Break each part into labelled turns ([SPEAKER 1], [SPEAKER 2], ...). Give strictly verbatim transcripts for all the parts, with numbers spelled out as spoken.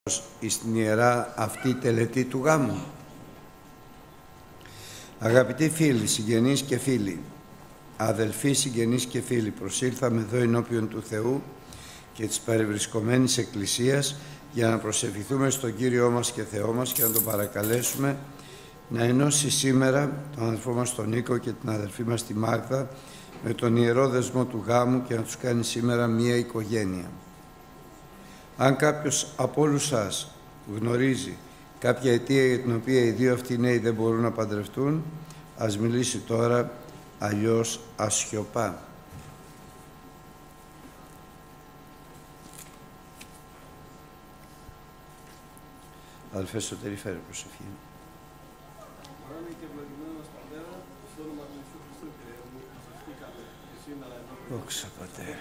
[SPEAKER 1] εις την ιερά αυτή τελετή του γάμου. Αγαπητοί φίλοι, συγγενείς και φίλοι, αδελφοί, συγγενείς και φίλοι, προσήλθαμε εδώ ενώπιον του Θεού και της παρευρισκομένης Εκκλησίας για να προσευχηθούμε στον Κύριό μας και Θεό μας και να τον παρακαλέσουμε να ενώσει σήμερα τον αδελφό μας τον Νίκο και την αδελφή μας τη Μάγδα με τον ιερό δεσμό του γάμου και να τους κάνει σήμερα μία οικογένεια. Αν κάποιος από όλους σας γνωρίζει κάποια αιτία για την οποία οι δύο αυτοί νέοι δεν μπορούν να παντρευτούν, ας μιλήσει τώρα, αλλιώς ας σιωπά. Αδελφέ Σωτήρη, φέρε προσευχή. Δόξα Πατέρα.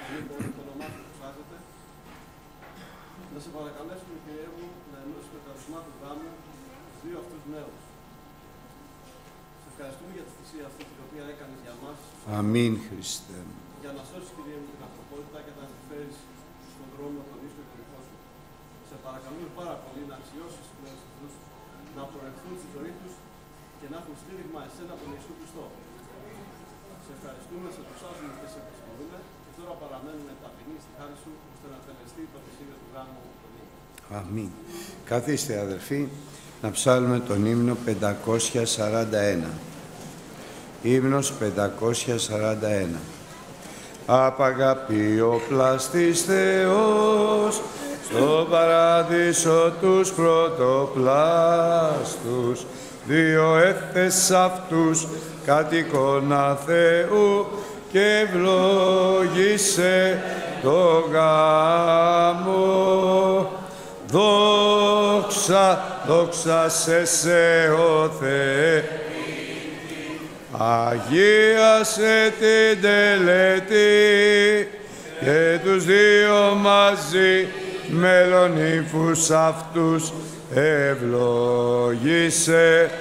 [SPEAKER 2] Να σε παρακαλέσουμε, Κύριε μου, να ενώσουμε τα ρυθμά του γάμου τους δύο αυτούς νέους. Σε ευχαριστούμε για τη θυσία αυτή την οποία έκανες για μας.
[SPEAKER 1] Αμήν, Χριστέ.
[SPEAKER 2] Για να σώσεις, Κύριε μου, την ανθρωπότητα και να την φέρεις στον δρόμο των ίσων και των δικών σου. Σε παρακαλούμε πάρα πολύ να αξιώσεις τους νέους αυτούς, να προεχθούν στη ζωή τους και να έχουν στήριγμα εσένα τον Ιησού Χριστό. Σε ευχαριστούμε, σε προσάζουμε και σε προσκυνούμε και τώρα παραμένουμε ταπεινοί στη χάρη σου, ώστε να τελεστεί το μεσίδιο του γάμου.
[SPEAKER 1] Αμήν. Καθίστε, αδελφοί, να ψάλουμε τον ύμνο πεντακόσια σαράντα ένα. Ύμνος πεντακόσια σαράντα ένα. Απαγαπεί ο πλαστής Θεός στο παράδεισο τους πρωτοπλάστους, δύο έφες αυτούς κατ' εικόνα Θεού και ευλόγησε το γάμο. Δόξα, δόξα σε σε ο Θεέ, αγίασε την τελετή και τους δύο μαζί μελονύμφους αυτούς ευλόγησε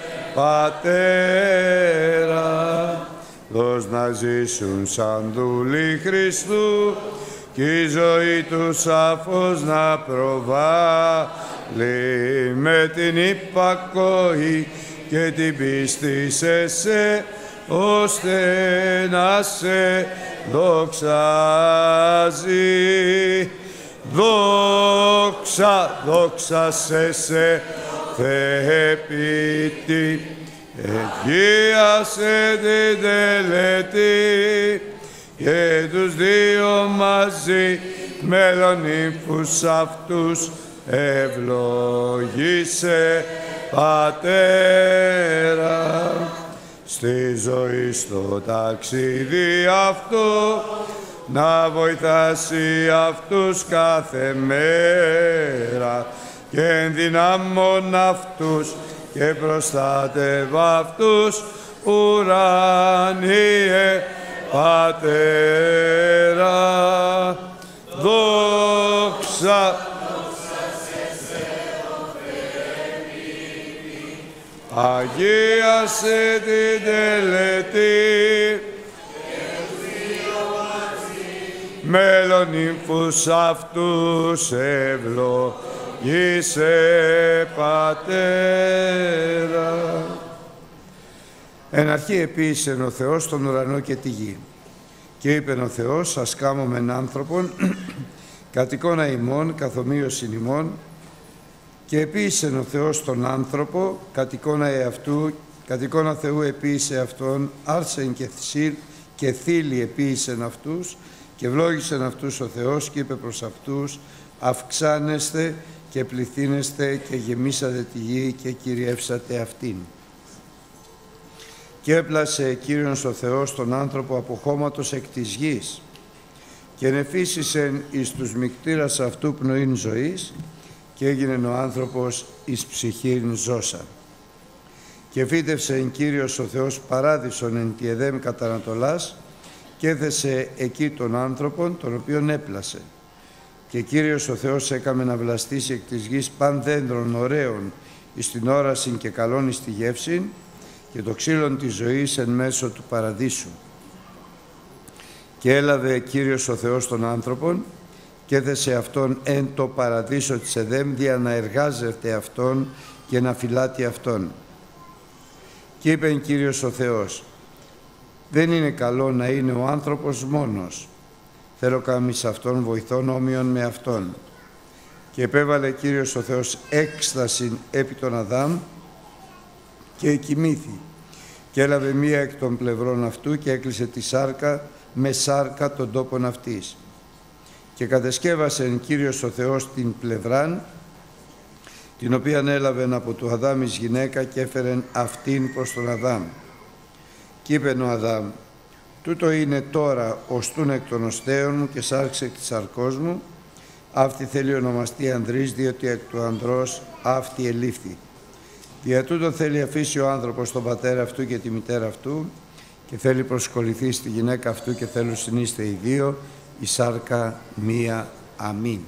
[SPEAKER 1] Πατέρα. Δώσ' να ζήσουν σαν δούλοι Χριστού κι η ζωή τους σαφώς να προβάλλει με την υπακοή και την πίστη σε σε, ώστε να σε δοξάζει. Δόξα, δόξα σε σε, Θεέ ποιητή, εγγύασε την τελετή και τους δύο μαζί μελονύμφους αυτούς ευλογήσε Πατέρα. Στη ζωή στο ταξίδι αυτό να βοηθάσει αυτούς κάθε μέρα και ενδυνάμων αυτούς και προστάτευα αυτούς ουράνιε Πατέρα. Δόξα, αγίασε την τελετή μελονύμφους αυτούς ευλογήσε Πατέρα. Εν αρχή επίησεν ο Θεός τον ουρανό και τη γη. Και είπεν ο Θεός, ας κάμωμεν άνθρωπον κατ' εικόνα ημών, καθομοίωσιν ημών. Και επίησεν ο Θεός τον άνθρωπο κατ' εικόνα εαυτού, κατ' εικόνα Θεού επίησε αυτόν, άρσεν και θυσίλ και θήλη επίησεν αυτούς, και ευλόγησεν αυτούς ο Θεός και είπε προς αυτούς, αυξάνεστε και πληθύνεστε και γεμίσατε τη γη και κυριεύσατε αυτήν. Και έπλασε Κύριος ο Θεός τον άνθρωπο από χώματος εκ της γης και ενεφύσισεν εις τους μικτήρας αυτού πνοήν ζωής και έγινεν ο άνθρωπος εις ψυχήν ζώσα. Και φύτευσεν Κύριος ο Θεός παράδεισον εν τη Εδέμ κατά Ανατολάς και έθεσε εκεί τον άνθρωπον τον οποίον έπλασε. Και Κύριος ο Θεός έκαμε να βλαστήσει εκ της γης παν δέντρων ωραίων εις την όρασιν και καλών εις τη γεύσιν και το ξύλον της ζωής εν μέσω του παραδείσου. Και έλαβε Κύριος ο Θεός τον άνθρωπον και έθεσε αυτόν εν το παραδείσο της Εδέμ, δια να εργάζεται αυτόν και να φυλάτει αυτόν. Και είπε Κύριος ο Θεός, δεν είναι καλό να είναι ο άνθρωπος μόνος. Θέλω καμίς αυτόν βοηθών όμοιον με αυτόν. Και επέβαλε Κύριος ο Θεός έκσταση επί τον Αδάμ και εκοιμήθη. Και έλαβε μία εκ των πλευρών αυτού και έκλεισε τη σάρκα με σάρκα των τόπων αυτής. Και κατεσκεύασε Κύριος ο Θεός την πλευράν, την οποία έλαβε από του Αδάμ εις γυναίκα και έφερεν αυτήν προς τον Αδάμ. Κι είπεν ο Αδάμ, τούτο είναι τώρα οστούν εκ των οστέων μου και σάρξε εκ της σαρκός μου, αυτή θέλει ονομαστεί ανδρής, διότι εκ του ανδρός αυτή ελήφθη. Δια τούτο θέλει αφήσει ο άνθρωπος τον πατέρα αυτού και τη μητέρα αυτού και θέλει προσκοληθεί στη γυναίκα αυτού και θέλουν συνείστε οι δύο, η σάρκα μία. Αμήν.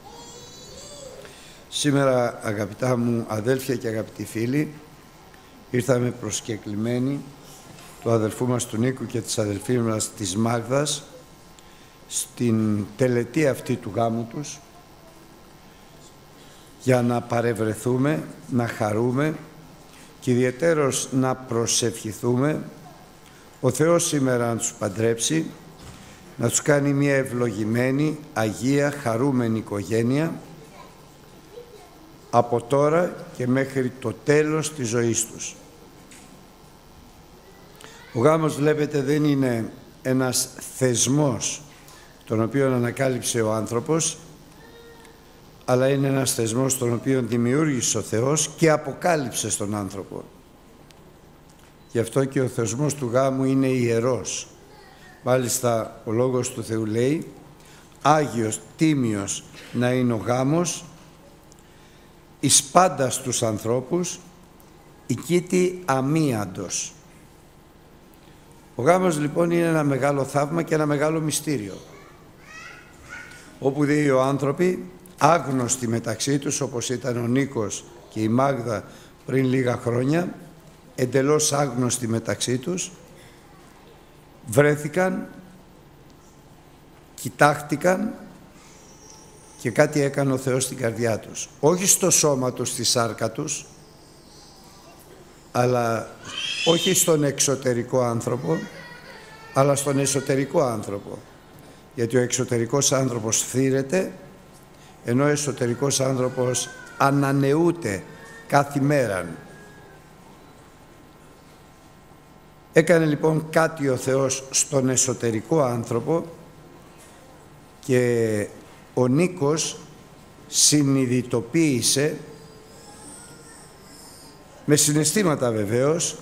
[SPEAKER 1] Σήμερα, αγαπητά μου αδέλφια και αγαπητοί φίλοι, ήρθαμε προσκεκλημένοι του αδελφού μας του Νίκου και της αδελφής μας της Μάγδας στην τελετή αυτή του γάμου τους για να παρευρεθούμε, να χαρούμε και ιδιαιτέρως να προσευχηθούμε ο Θεός σήμερα να τους παντρέψει, να τους κάνει μια ευλογημένη, αγία, χαρούμενη οικογένεια από τώρα και μέχρι το τέλος της ζωής τους. Ο γάμος, βλέπετε, δεν είναι ένας θεσμός τον οποίο ανακάλυψε ο άνθρωπος, αλλά είναι ένας θεσμός τον οποίο δημιούργησε ο Θεός και αποκάλυψε στον άνθρωπο. Γι' αυτό και ο θεσμός του γάμου είναι ιερός. Μάλιστα ο Λόγος του Θεού λέει, Άγιος, τίμιος να είναι ο γάμος, εις πάντα στους ανθρώπους, οικίτη αμίαντος. Ο γάμος λοιπόν είναι ένα μεγάλο θαύμα και ένα μεγάλο μυστήριο, όπου δύο άνθρωποι άγνωστοι μεταξύ τους, όπως ήταν ο Νίκος και η Μάγδα πριν λίγα χρόνια, εντελώς άγνωστοι μεταξύ τους, βρέθηκαν, κοιτάχτηκαν και κάτι έκανε ο Θεός στην καρδιά τους. Όχι στο σώμα τους, στη σάρκα τους, αλλά όχι στον εξωτερικό άνθρωπο, αλλά στον εσωτερικό άνθρωπο. Γιατί ο εξωτερικός άνθρωπος φθήρεται, ενώ ο εσωτερικός άνθρωπος ανανεούται κάθε μέρα. Έκανε λοιπόν κάτι ο Θεός στον εσωτερικό άνθρωπο και ο Νίκος συνειδητοποίησε, με συναισθήματα βεβαίως,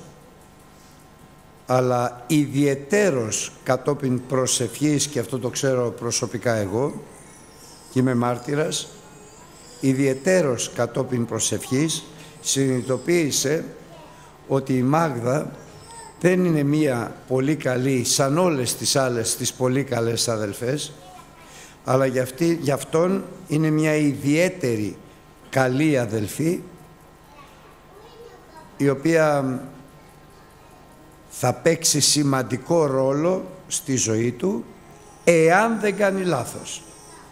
[SPEAKER 1] αλλά ιδιαιτέρως κατόπιν προσευχής, και αυτό το ξέρω προσωπικά εγώ και είμαι μάρτυρας, ιδιαιτέρως κατόπιν προσευχής συνειδητοποίησε ότι η Μάγδα δεν είναι μία πολύ καλή σαν όλες τις άλλες τις πολύ καλές αδελφές, αλλά για, αυτή, για αυτόν είναι μια ιδιαίτερη καλή αδελφή, η οποία θα παίξει σημαντικό ρόλο στη ζωή του εάν δεν κάνει λάθος.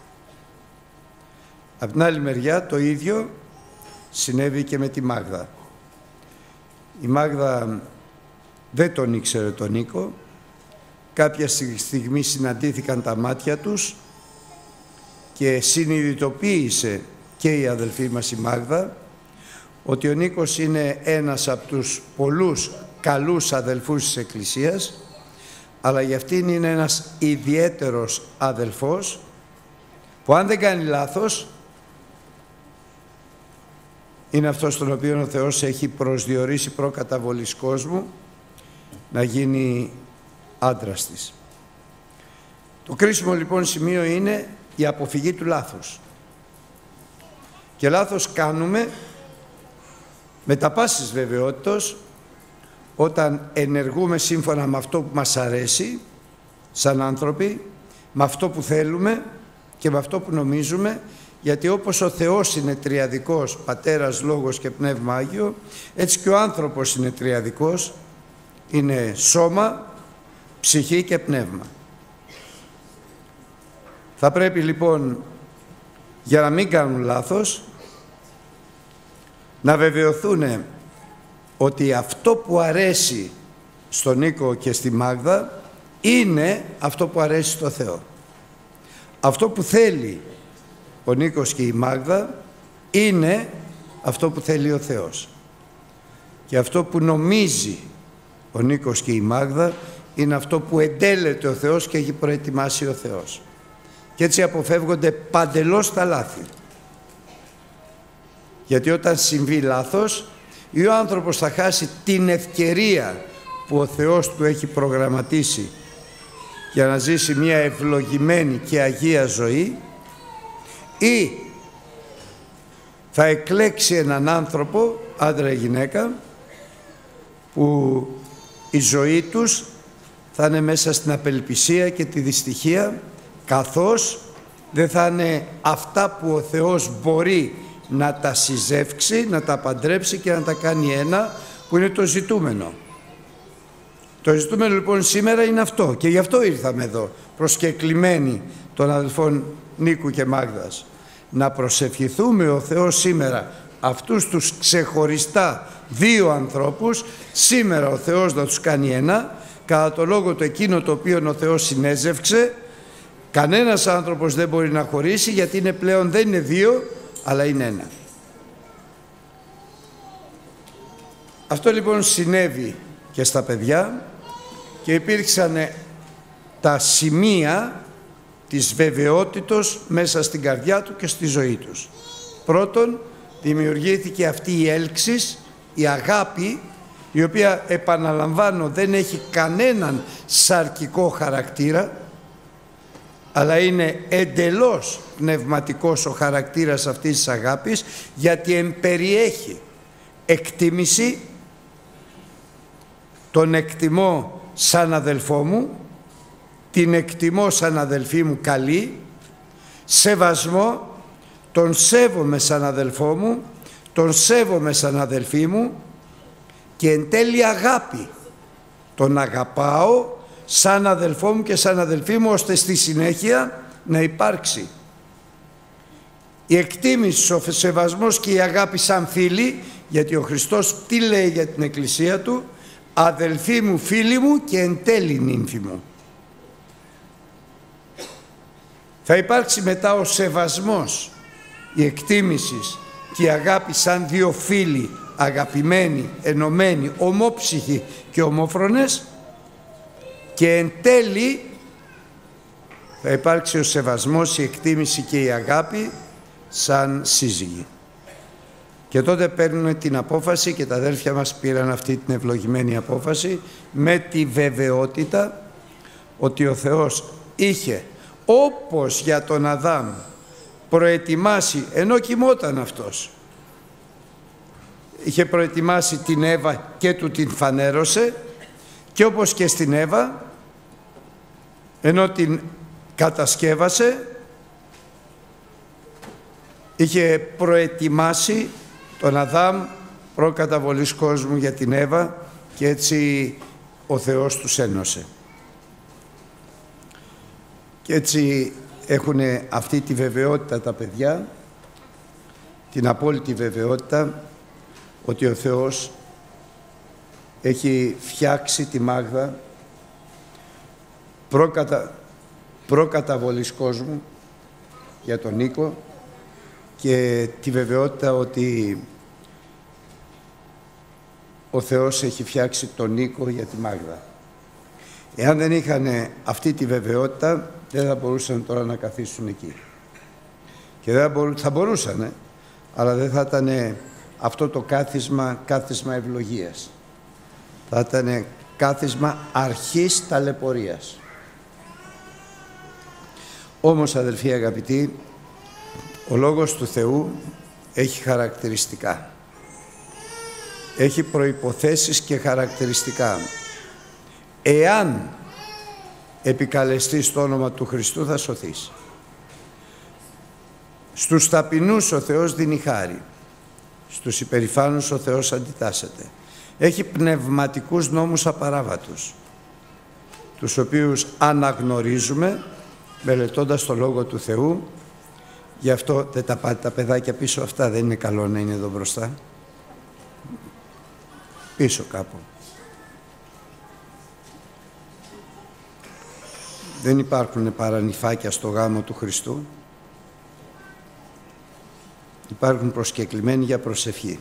[SPEAKER 1] Από την άλλη μεριά το ίδιο συνέβη και με τη Μάγδα. Η Μάγδα δεν τον ήξερε τον Νίκο, κάποια στιγμή συναντήθηκαν τα μάτια τους και συνειδητοποίησε και η αδελφή μας η Μάγδα ότι ο Νίκος είναι ένας από τους πολλούς καλούς αδελφούς της Εκκλησίας, αλλά για αυτήν είναι ένας ιδιαίτερος αδελφός που αν δεν κάνει λάθος είναι αυτός τον οποίο ο Θεός έχει προσδιορίσει προκαταβολής κόσμου να γίνει άντρας της. Το κρίσιμο λοιπόν σημείο είναι η αποφυγή του λάθους. Και λάθος κάνουμε με τα πάσης βεβαιότητος όταν ενεργούμε σύμφωνα με αυτό που μας αρέσει σαν άνθρωποι, με αυτό που θέλουμε και με αυτό που νομίζουμε, γιατί όπως ο Θεός είναι τριαδικός, Πατέρας, Λόγος και Πνεύμα Άγιο, έτσι και ο άνθρωπος είναι τριαδικός, είναι σώμα, ψυχή και πνεύμα. Θα πρέπει λοιπόν για να μην κάνουν λάθος, να βεβαιωθούν ότι αυτό που αρέσει στον Νίκο και στη Μάγδα είναι αυτό που αρέσει στο Θεό. Αυτό που θέλει ο Νίκος και η Μάγδα είναι αυτό που θέλει ο Θεός. Και αυτό που νομίζει ο Νίκος και η Μάγδα είναι αυτό που εντέλεται ο Θεός και έχει προετοιμάσει ο Θεός. Και έτσι αποφεύγονται παντελώς τα λάθη. Γιατί όταν συμβεί λάθος, ή ο άνθρωπος θα χάσει την ευκαιρία που ο Θεός του έχει προγραμματίσει για να ζήσει μια ευλογημένη και αγία ζωή, ή θα εκλέξει έναν άνθρωπο, άντρα ή γυναίκα, που η ζωή τους θα είναι μέσα στην απελπισία και τη δυστυχία, καθώς δεν θα είναι αυτά που ο Θεός μπορεί να τα συζεύξει, να τα παντρέψει και να τα κάνει ένα, που είναι το ζητούμενο. Το ζητούμενο λοιπόν σήμερα είναι αυτό, και γι' αυτό ήρθαμε εδώ, προσκεκλημένοι των αδελφών Νίκου και Μάγδας. Να προσευχηθούμε ο Θεός σήμερα αυτούς τους ξεχωριστά δύο ανθρώπους, σήμερα ο Θεός να τους κάνει ένα, κατά το λόγο του εκείνο το οποίο ο Θεός συνέζευξε. Κανένας άνθρωπος δεν μπορεί να χωρίσει, γιατί είναι πλέον, δεν είναι δύο, αλλά είναι ένα. Αυτό λοιπόν συνέβη και στα παιδιά, και υπήρξαν τα σημεία της βεβαιότητος μέσα στην καρδιά του και στη ζωή τους. Πρώτον, δημιουργήθηκε αυτή η έλξης, η αγάπη, η οποία, επαναλαμβάνω, δεν έχει κανέναν σαρκικό χαρακτήρα, αλλά είναι εντελώς πνευματικός ο χαρακτήρας αυτής της αγάπης, γιατί εμπεριέχει εκτίμηση, τον εκτιμώ σαν αδελφό μου, την εκτιμώ σαν αδελφή μου καλή, σεβασμό, τον σέβομαι σαν αδελφό μου, τον σέβομαι σαν αδελφή μου, και εν τέλει αγάπη. Τον αγαπάω σαν αδελφό μου και σαν αδελφή μου, ώστε στη συνέχεια να υπάρξει η εκτίμηση, ο σεβασμός και η αγάπη σαν φίλοι, γιατί ο Χριστός τι λέει για την Εκκλησία του? Αδελφοί μου, φίλοι μου και εν τέλει νύμφοι μου. Θα υπάρξει μετά ο σεβασμός, η εκτίμηση και η αγάπη σαν δύο φίλοι, αγαπημένοι, ενωμένοι, ομόψυχοι και ομόφρονες, και εν τέλει θα υπάρξει ο σεβασμός, η εκτίμηση και η αγάπη σαν σύζυγοι. Και τότε παίρνουν την απόφαση, και τα αδέρφια μας πήραν αυτή την ευλογημένη απόφαση, με τη βεβαιότητα ότι ο Θεός είχε, όπως για τον Αδάμ, προετοιμάσει, ενώ κοιμόταν αυτός, είχε προετοιμάσει την Εύα και του την φανέρωσε, και όπως και στην Εύα, ενώ την κατασκεύασε, είχε προετοιμάσει τον Αδάμ προκαταβολής κόσμου για την Εύα, και έτσι ο Θεός τους ένωσε. Και έτσι έχουν αυτή τη βεβαιότητα τα παιδιά, την απόλυτη βεβαιότητα ότι ο Θεός έχει φτιάξει τη Μάγδα προκατα... προκαταβολής κόσμου για τον Νίκο, και τη βεβαιότητα ότι ο Θεός έχει φτιάξει τον Νίκο για τη Μάγδα. Εάν δεν είχαν αυτή τη βεβαιότητα, δεν θα μπορούσαν τώρα να καθίσουν εκεί. Και δεν θα, μπορού, θα μπορούσαν, αλλά δεν θα ήταν αυτό το κάθισμα, κάθισμα ευλογίας. Θα ήταν κάθισμα αρχής ταλαιπωρίας. Όμως, αδελφοί αγαπητοί, ο Λόγος του Θεού έχει χαρακτηριστικά. Έχει προϋποθέσεις και χαρακτηριστικά. Εάν επικαλεστείς το όνομα του Χριστού, θα σωθείς. Στους ταπεινούς ο Θεός δίνει χάρη. Στους υπερηφάνους ο Θεός αντιτάσσεται. Έχει πνευματικούς νόμους απαράβατους, τους οποίους αναγνωρίζουμε μελετώντας το Λόγο του Θεού, Γι' αυτό δεν τα πάτε τα παιδάκια πίσω αυτά, δεν είναι καλό να είναι εδώ μπροστά. Πίσω κάπου. Δεν υπάρχουν παρανυφάκια στο γάμο του Χριστού. Υπάρχουν προσκεκλημένοι για προσευχή.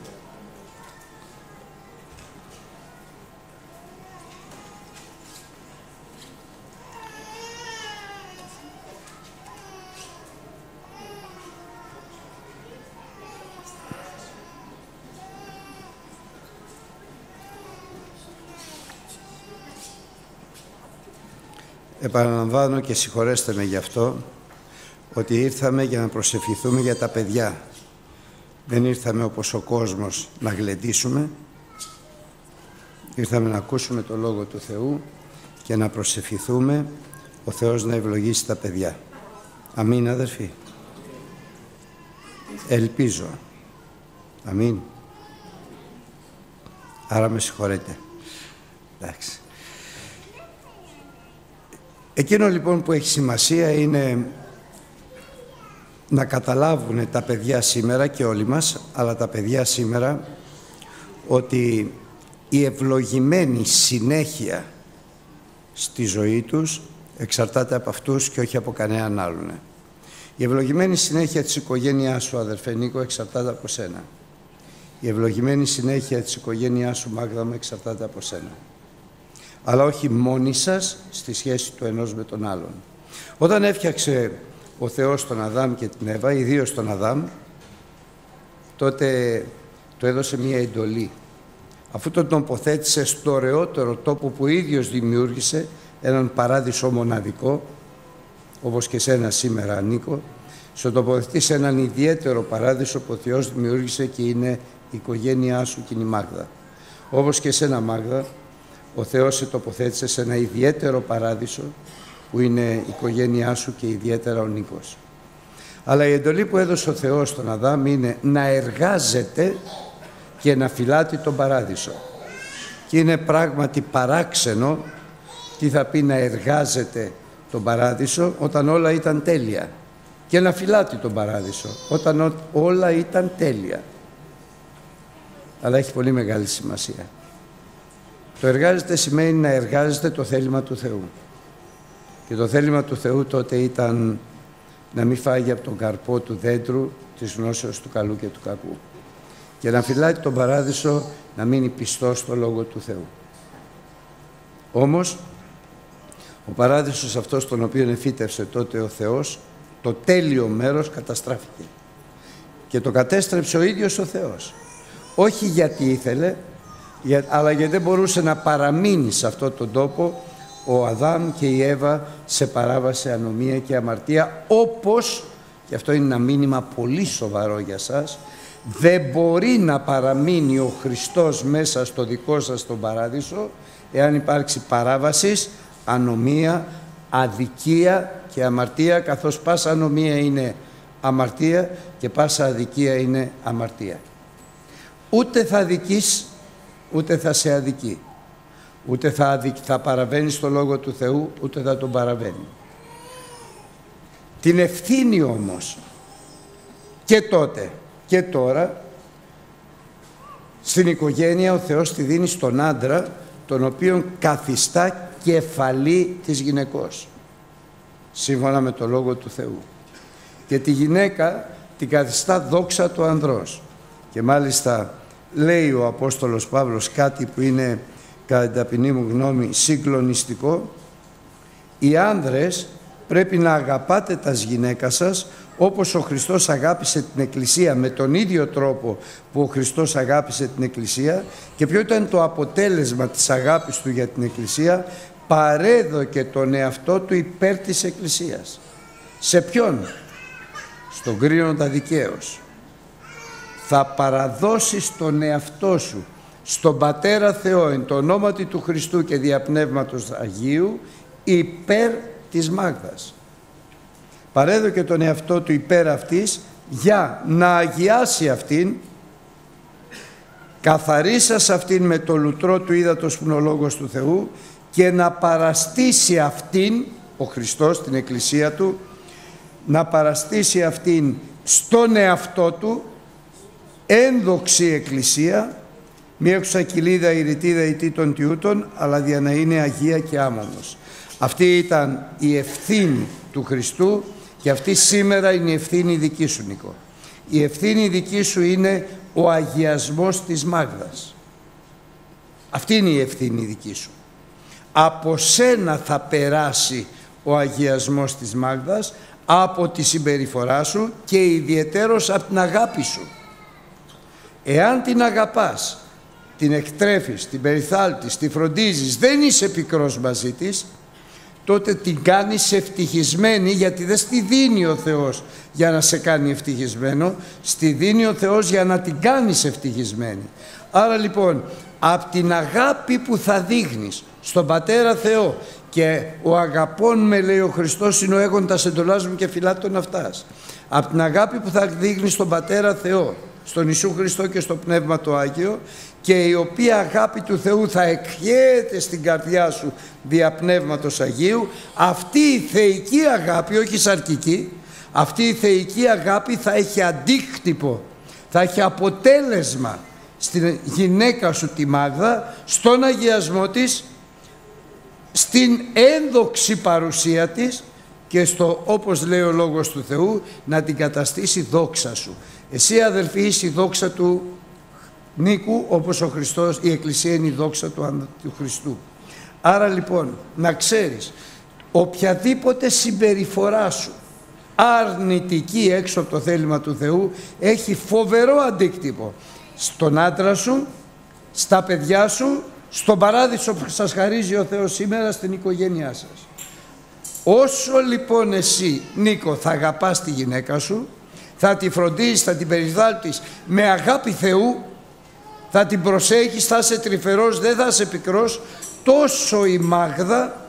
[SPEAKER 1] Επαναλαμβάνω και συγχωρέστε με γι' αυτό, ότι ήρθαμε για να προσευχηθούμε για τα παιδιά. Δεν ήρθαμε όπως ο κόσμος να γλεντήσουμε. Ήρθαμε να ακούσουμε το Λόγο του Θεού και να προσευχηθούμε ο Θεός να ευλογήσει τα παιδιά. Αμήν, αδερφοί. Ελπίζω. Αμήν. Άρα με συγχωρείτε. Εντάξει. Εκείνο λοιπόν που έχει σημασία είναι να καταλάβουν τα παιδιά σήμερα και όλοι μας, αλλά τα παιδιά σήμερα, ότι η ευλογημένη συνέχεια στη ζωή τους εξαρτάται από αυτούς και όχι από κανέναν άλλον. Η ευλογημένη συνέχεια της οικογένειάς σου, αδερφέ Νίκο, εξαρτάται από σένα. Η ευλογημένη συνέχεια της οικογένειάς σου, Μάγδα μου, εξαρτάται από σένα. Αλλά όχι μόνοι σας στη σχέση του ενός με τον άλλον. Όταν έφτιαξε ο Θεός τον Αδάμ και την Εύα, ιδίως τον Αδάμ, τότε του έδωσε μία εντολή. Αφού τον τοποθέτησε στο ωραιότερο τόπο που ο ίδιος δημιούργησε, έναν παράδεισο μοναδικό, όπως και σένα σήμερα, Νίκο, στο τοποθετεί σε έναν ιδιαίτερο παράδεισο που ο Θεός δημιούργησε και είναι η οικογένειά σου και η Μάγδα. Όπως και σένα, Μάγδα, ο Θεός σε τοποθέτησε σε ένα ιδιαίτερο παράδεισο που είναι η οικογένειά σου και ιδιαίτερα ο Νίκος. Αλλά η εντολή που έδωσε ο Θεός στον Αδάμ είναι να εργάζεται και να φυλάτει τον παράδεισο. Και είναι πράγματι παράξενο τι θα πει να εργάζεται τον παράδεισο όταν όλα ήταν τέλεια, και να φυλάτει τον παράδεισο όταν όλα ήταν τέλεια. Αλλά έχει πολύ μεγάλη σημασία. Το εργάζεται σημαίνει να εργάζεται το θέλημα του Θεού. Και το θέλημα του Θεού τότε ήταν να μην φάγει από τον καρπό του δέντρου της γνώσεως του καλού και του κακού. Και να φυλάει τον παράδεισο να μείνει πιστός στο Λόγο του Θεού. Όμως, ο παράδεισος αυτός τον οποίο εφύτευσε τότε ο Θεός, το τέλειο μέρος καταστράφηκε. Και το κατέστρεψε ο ίδιος ο Θεός. Όχι γιατί ήθελε, αλλά γιατί δεν μπορούσε να παραμείνει σε αυτόν τον τόπο ο Αδάμ και η Εύα σε παράβαση, ανομία και αμαρτία, όπως, και αυτό είναι ένα μήνυμα πολύ σοβαρό για σας, δεν μπορεί να παραμείνει ο Χριστός μέσα στο δικό σας τον παράδεισο εάν υπάρξει παράβαση, ανομία, αδικία και αμαρτία, καθώς πάσα ανομία είναι αμαρτία και πάσα αδικία είναι αμαρτία. Ούτε θα αδικείς, ούτε θα σε αδικεί. Ούτε θα, αδικ... θα παραβαίνει στο Λόγο του Θεού, ούτε θα τον παραβαίνει. Την ευθύνη όμως και τότε και τώρα στην οικογένεια ο Θεός τη δίνει στον άντρα, τον οποίον καθιστά κεφαλή της γυναικός, σύμφωνα με το Λόγο του Θεού. Και τη γυναίκα την καθιστά δόξα του ανδρός. Και μάλιστα λέει ο Απόστολος Παύλος κάτι που είναι, κατά την ταπεινή μου γνώμη, συγκλονιστικό. Οι άνδρες πρέπει να αγαπάτε τας γυναίκα σας όπως ο Χριστός αγάπησε την Εκκλησία, με τον ίδιο τρόπο που ο Χριστός αγάπησε την Εκκλησία. Και ποιο ήταν το αποτέλεσμα της αγάπης του για την Εκκλησία? Παρέδωκε τον εαυτό του υπέρ της Εκκλησίας. Σε ποιον? Στον κρίνοντα δικαίως. Θα παραδώσεις τον εαυτό σου στον Πατέρα Θεό εν το ονόματι του Χριστού και δια Πνεύματος Αγίου υπέρ της Μάγδας. Παρέδωκε τον εαυτό του υπέρ αυτής για να αγιάσει αυτήν, καθαρίσας αυτήν με το λουτρό του ύδατος που είναι ο Λόγος του Θεού, και να παραστήσει αυτήν, ο Χριστός, την Εκκλησία του, να παραστήσει αυτήν στον εαυτό του, ένδοξη εκκλησία, μία εξακυλίδα ηρητίδα ητή των τιούτων, αλλά για να είναι αγία και άμωμος. Αυτή ήταν η ευθύνη του Χριστού και αυτή σήμερα είναι η ευθύνη δική σου, Νίκο. Η ευθύνη δική σου είναι ο αγιασμός της Μάγδας. Αυτή είναι η ευθύνη δική σου. Από σένα θα περάσει ο αγιασμός της Μάγδας, από τη συμπεριφορά σου και ιδιαιτέρως από την αγάπη σου. Εάν την αγαπάς, την εκτρέφεις, την περιθάλπτεις, τη φροντίζεις, δεν είσαι πικρός μαζί της, τότε την κάνεις ευτυχισμένη, γιατί δεν στη δίνει ο Θεός για να σε κάνει ευτυχισμένο, στη δίνει ο Θεός για να την κάνεις ευτυχισμένη. Άρα λοιπόν, από την αγάπη που θα δείχνεις στον Πατέρα Θεό, και ο αγαπών με, λέει ο Χριστός, είναι ο έγοντας εντολάς μου και φυλάτων αυτάς. Από την αγάπη που θα δείχνεις στον Πατέρα Θεό, στον Ιησού Χριστό και στο Πνεύμα το Άγιο, και η οποία αγάπη του Θεού θα εκχέεται στην καρδιά σου δια Πνεύματος Αγίου, αυτή η θεϊκή αγάπη, όχι σαρκική, αυτή η θεϊκή αγάπη θα έχει αντίκτυπο, θα έχει αποτέλεσμα στην γυναίκα σου τη Μάγδα, στον αγιασμό της, στην ένδοξη παρουσία της και στο, όπως λέει ο Λόγος του Θεού, να την καταστήσει δόξα σου. Εσύ, αδελφοί, είσαι η δόξα του Νίκου, όπως ο Χριστός, η Εκκλησία είναι η δόξα του, του Χριστού. Άρα λοιπόν, να ξέρεις, οποιαδήποτε συμπεριφορά σου αρνητική έξω από το θέλημα του Θεού έχει φοβερό αντίκτυπο στον άντρα σου, στα παιδιά σου, στον παράδεισο που σας χαρίζει ο Θεός σήμερα, στην οικογένειά σας. Όσο λοιπόν εσύ, Νίκο, θα αγαπάς τη γυναίκα σου, θα τη φροντίζεις, θα την περιθάλπτεις με αγάπη Θεού, θα την προσέχεις, θα είσαι τρυφερός, δεν θα είσαι πικρός, τόσο η Μάγδα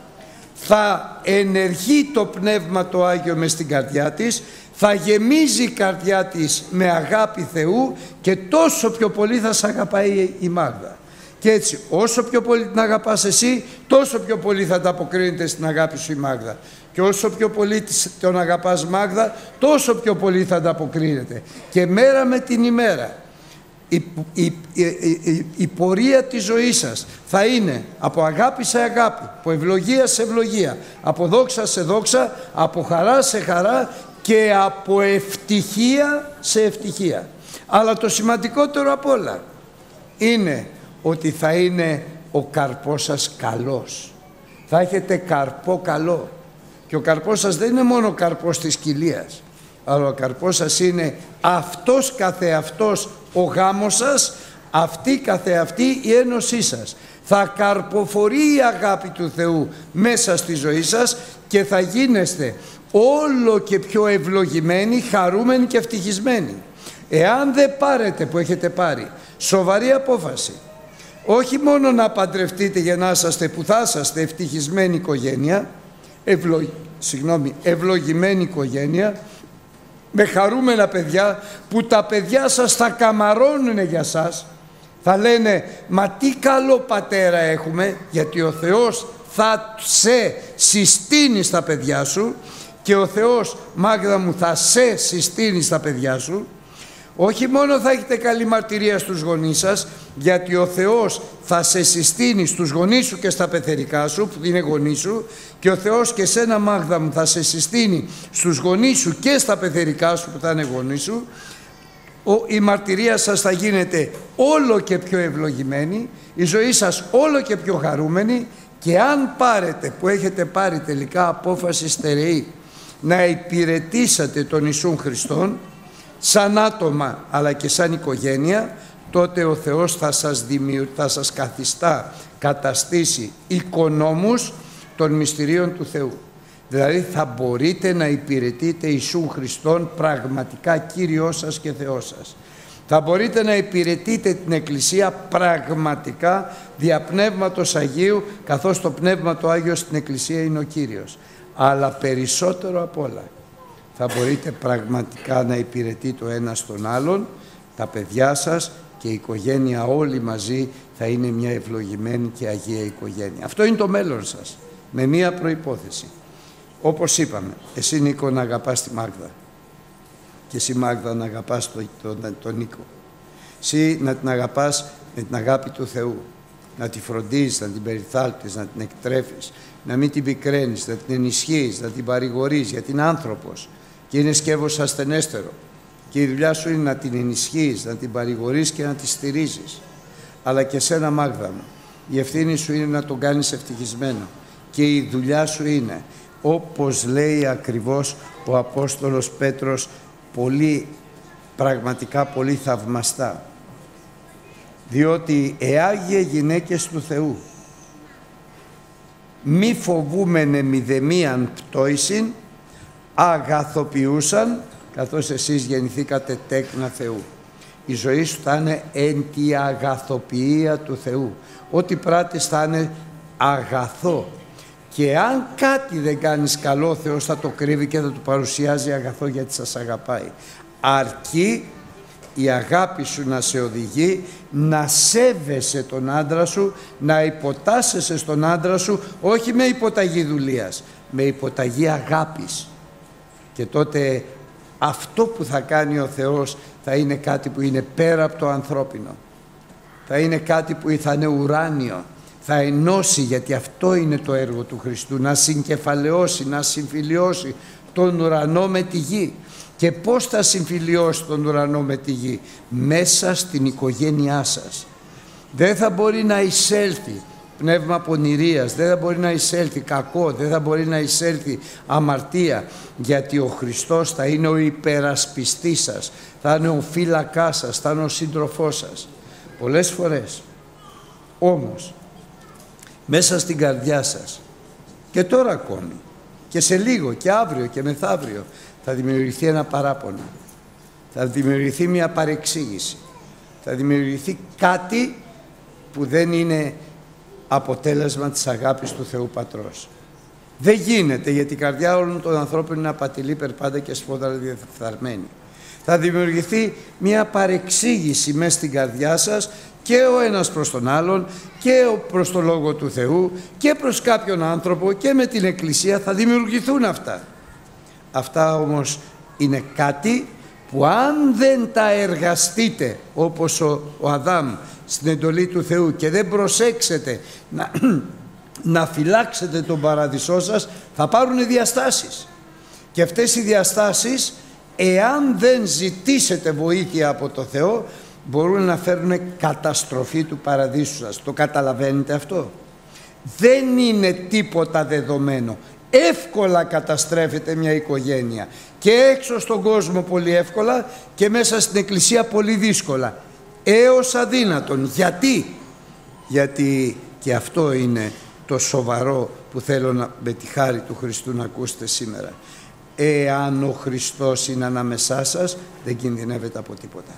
[SPEAKER 1] θα ενεργεί το Πνεύμα το Άγιο μες στην καρδιά της, θα γεμίζει η καρδιά της με αγάπη Θεού και τόσο πιο πολύ θα σε αγαπάει η Μάγδα. Και έτσι, όσο πιο πολύ την αγαπάς εσύ, τόσο πιο πολύ θα τα αποκρίνεται στην αγάπη σου η Μάγδα. Και όσο πιο πολύ τον αγαπάς, Μάγδα, τόσο πιο πολύ θα τα αποκρίνεται. Και μέρα με την ημέρα, η, η, η, η, η πορεία της ζωής σας θα είναι από αγάπη σε αγάπη, από ευλογία σε ευλογία, από δόξα σε δόξα, από χαρά σε χαρά και από ευτυχία σε ευτυχία. Αλλά το σημαντικότερο απ' όλα είναι ότι θα είναι ο καρπός σας καλός. Θα έχετε καρπό καλό. Και ο καρπός σας δεν είναι μόνο ο καρπός της κοιλίας, αλλά ο καρπός σας είναι αυτός καθεαυτός ο γάμος σας, αυτή καθεαυτή η ένωσή σας. Θα καρποφορεί η αγάπη του Θεού μέσα στη ζωή σας και θα γίνεστε όλο και πιο ευλογημένοι, χαρούμενοι και ευτυχισμένοι. Εάν δεν πάρετε, που έχετε πάρει, σοβαρή απόφαση, όχι μόνο να παντρευτείτε για να είσαστε, που θα είσαστε ευτυχισμένη οικογένεια, ευλο... Συγγνώμη, ευλογημένη οικογένεια, με χαρούμενα παιδιά, που τα παιδιά σας θα καμαρώνουν για σας, θα λένε «Μα τι καλό πατέρα έχουμε», γιατί ο Θεός θα σε συστήνει στα παιδιά σου και ο Θεός, Μάγδα μου, θα σε συστήνει στα παιδιά σου. Όχι μόνο θα έχετε καλή μαρτυρία στους γονείς σας, γιατί ο Θεός θα σε συστήνει στους γονείς σου και στα πεθερικά σου, που είναι γονείς σου, και ο Θεός και σένα, Μάγδα μου, θα σε συστήνει στους γονείς σου και στα πεθερικά σου, που θα είναι γονείς σου. Η μαρτυρία σας θα γίνεται όλο και πιο ευλογημένη, η ζωή σας όλο και πιο χαρούμενη, και αν πάρετε, που έχετε πάρει τελικά απόφαση στερεή, να υπηρετήσατε τον Ιησούν Χριστόν, σαν άτομα αλλά και σαν οικογένεια, τότε ο Θεός θα σας, δημιου... θα σας καθιστά καταστήσει οικονόμους των μυστηρίων του Θεού. Δηλαδή θα μπορείτε να υπηρετείτε Ιησούν Χριστόν πραγματικά Κύριος σας και Θεός σας. Θα μπορείτε να υπηρετείτε την Εκκλησία πραγματικά δια Πνεύματος Αγίου, καθώς το Πνεύμα το Άγιο στην Εκκλησία είναι ο Κύριος. Αλλά περισσότερο απ' όλα θα μπορείτε πραγματικά να υπηρετείτε το ένα στον άλλον, τα παιδιά σας και η οικογένεια όλοι μαζί θα είναι μια ευλογημένη και αγία οικογένεια. Αυτό είναι το μέλλον σας, με μία προϋπόθεση. Όπως είπαμε, εσύ Νίκο να αγαπάς τη Μάγδα και εσύ Μάγδα να αγαπάς τον το, το, το Νίκο. Εσύ να την αγαπάς με την αγάπη του Θεού, να τη φροντίζεις, να την περιθάλπτεις, να την εκτρέφεις, να μην την πικραίνεις, να την ενισχύεις, να την παρηγορείς, γιατί είναι άνθρωπος και είναι σκεύος ασθενέστερο. Και η δουλειά σου είναι να την ενισχύεις, να την παρηγορείς και να τη στηρίζεις. Αλλά και σένα Μάγδα μου, η ευθύνη σου είναι να τον κάνεις ευτυχισμένο. Και η δουλειά σου είναι, όπως λέει ακριβώς ο Απόστολος Πέτρος, πολύ, πραγματικά πολύ θαυμαστά. Διότι εάγιε γυναίκες του Θεού, μη φοβούμενε μηδεμίαν πτώησιν, αγαθοποιούσαν, καθώς εσείς γεννηθήκατε τέκνα Θεού. Η ζωή σου θα είναι εν τη αγαθοποιία του Θεού. Ό,τι πράττεις θα είναι αγαθό. Και αν κάτι δεν κάνεις καλό, ο Θεός θα το κρύβει και θα το παρουσιάζει αγαθό, γιατί σας αγαπάει. Αρκεί η αγάπη σου να σε οδηγεί να σέβεσαι τον άντρα σου, να υποτάσσεσαι στον άντρα σου, όχι με υποταγή δουλείας, με υποταγή αγάπης. Και τότε αυτό που θα κάνει ο Θεός θα είναι κάτι που είναι πέρα από το ανθρώπινο. Θα είναι κάτι που θα είναι ουράνιο. Θα ενώσει, γιατί αυτό είναι το έργο του Χριστού, να συγκεφαλαιώσει, να συμφιλιώσει τον ουρανό με τη γη. Και πώς θα συμφιλιώσει τον ουρανό με τη γη? Μέσα στην οικογένειά σας. Δεν θα μπορεί να εισέλθει πνεύμα πονηρίας, δεν θα μπορεί να εισέλθει κακό, δεν θα μπορεί να εισέλθει αμαρτία, γιατί ο Χριστός θα είναι ο υπερασπιστής σας, θα είναι ο φύλακάς σας, θα είναι ο σύντροφός σας. Πολλές φορές όμως μέσα στην καρδιά σας, και τώρα ακόμη και σε λίγο και αύριο και μεθαύριο, θα δημιουργηθεί ένα παράπονο, θα δημιουργηθεί μια παρεξήγηση, θα δημιουργηθεί κάτι που δεν είναι αποτέλεσμα της αγάπης του Θεού Πατρός. Δεν γίνεται, γιατί η καρδιά όλων των ανθρώπων είναι απατηλή, περπάντα και σφόδρα διεφθαρμένη. Θα δημιουργηθεί μια παρεξήγηση μέσα στην καρδιά σας, και ο ένας προς τον άλλον και προς το Λόγο του Θεού και προς κάποιον άνθρωπο και με την Εκκλησία θα δημιουργηθούν αυτά. Αυτά όμως είναι κάτι που αν δεν τα εργαστείτε όπως ο, ο Αδάμ στην εντολή του Θεού και δεν προσέξετε να, να φυλάξετε τον παράδεισό σας, θα πάρουν διαστάσεις. Και αυτές οι διαστάσεις, εάν δεν ζητήσετε βοήθεια από το Θεό, μπορούν να φέρουν καταστροφή του παραδείσου σας. Το καταλαβαίνετε αυτό? Δεν είναι τίποτα δεδομένο. Εύκολα καταστρέφεται μια οικογένεια, και έξω στον κόσμο πολύ εύκολα και μέσα στην Εκκλησία πολύ δύσκολα, έως αδύνατον. Γιατί? Γιατί και αυτό είναι το σοβαρό που θέλω να, με τη χάρη του Χριστού να ακούσετε σήμερα. Εάν ο Χριστός είναι ανάμεσά σας, δεν κινδυνεύετε από τίποτα.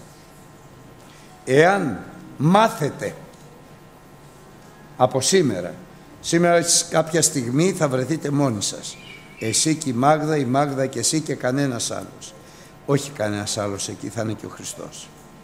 [SPEAKER 1] Εάν μάθετε από σήμερα, σήμερα κάποια στιγμή θα βρεθείτε μόνοι σας. Εσύ και η Μάγδα, η Μάγδα και εσύ και κανένας άλλος. Όχι κανένας άλλος εκεί, θα είναι και ο Χριστός.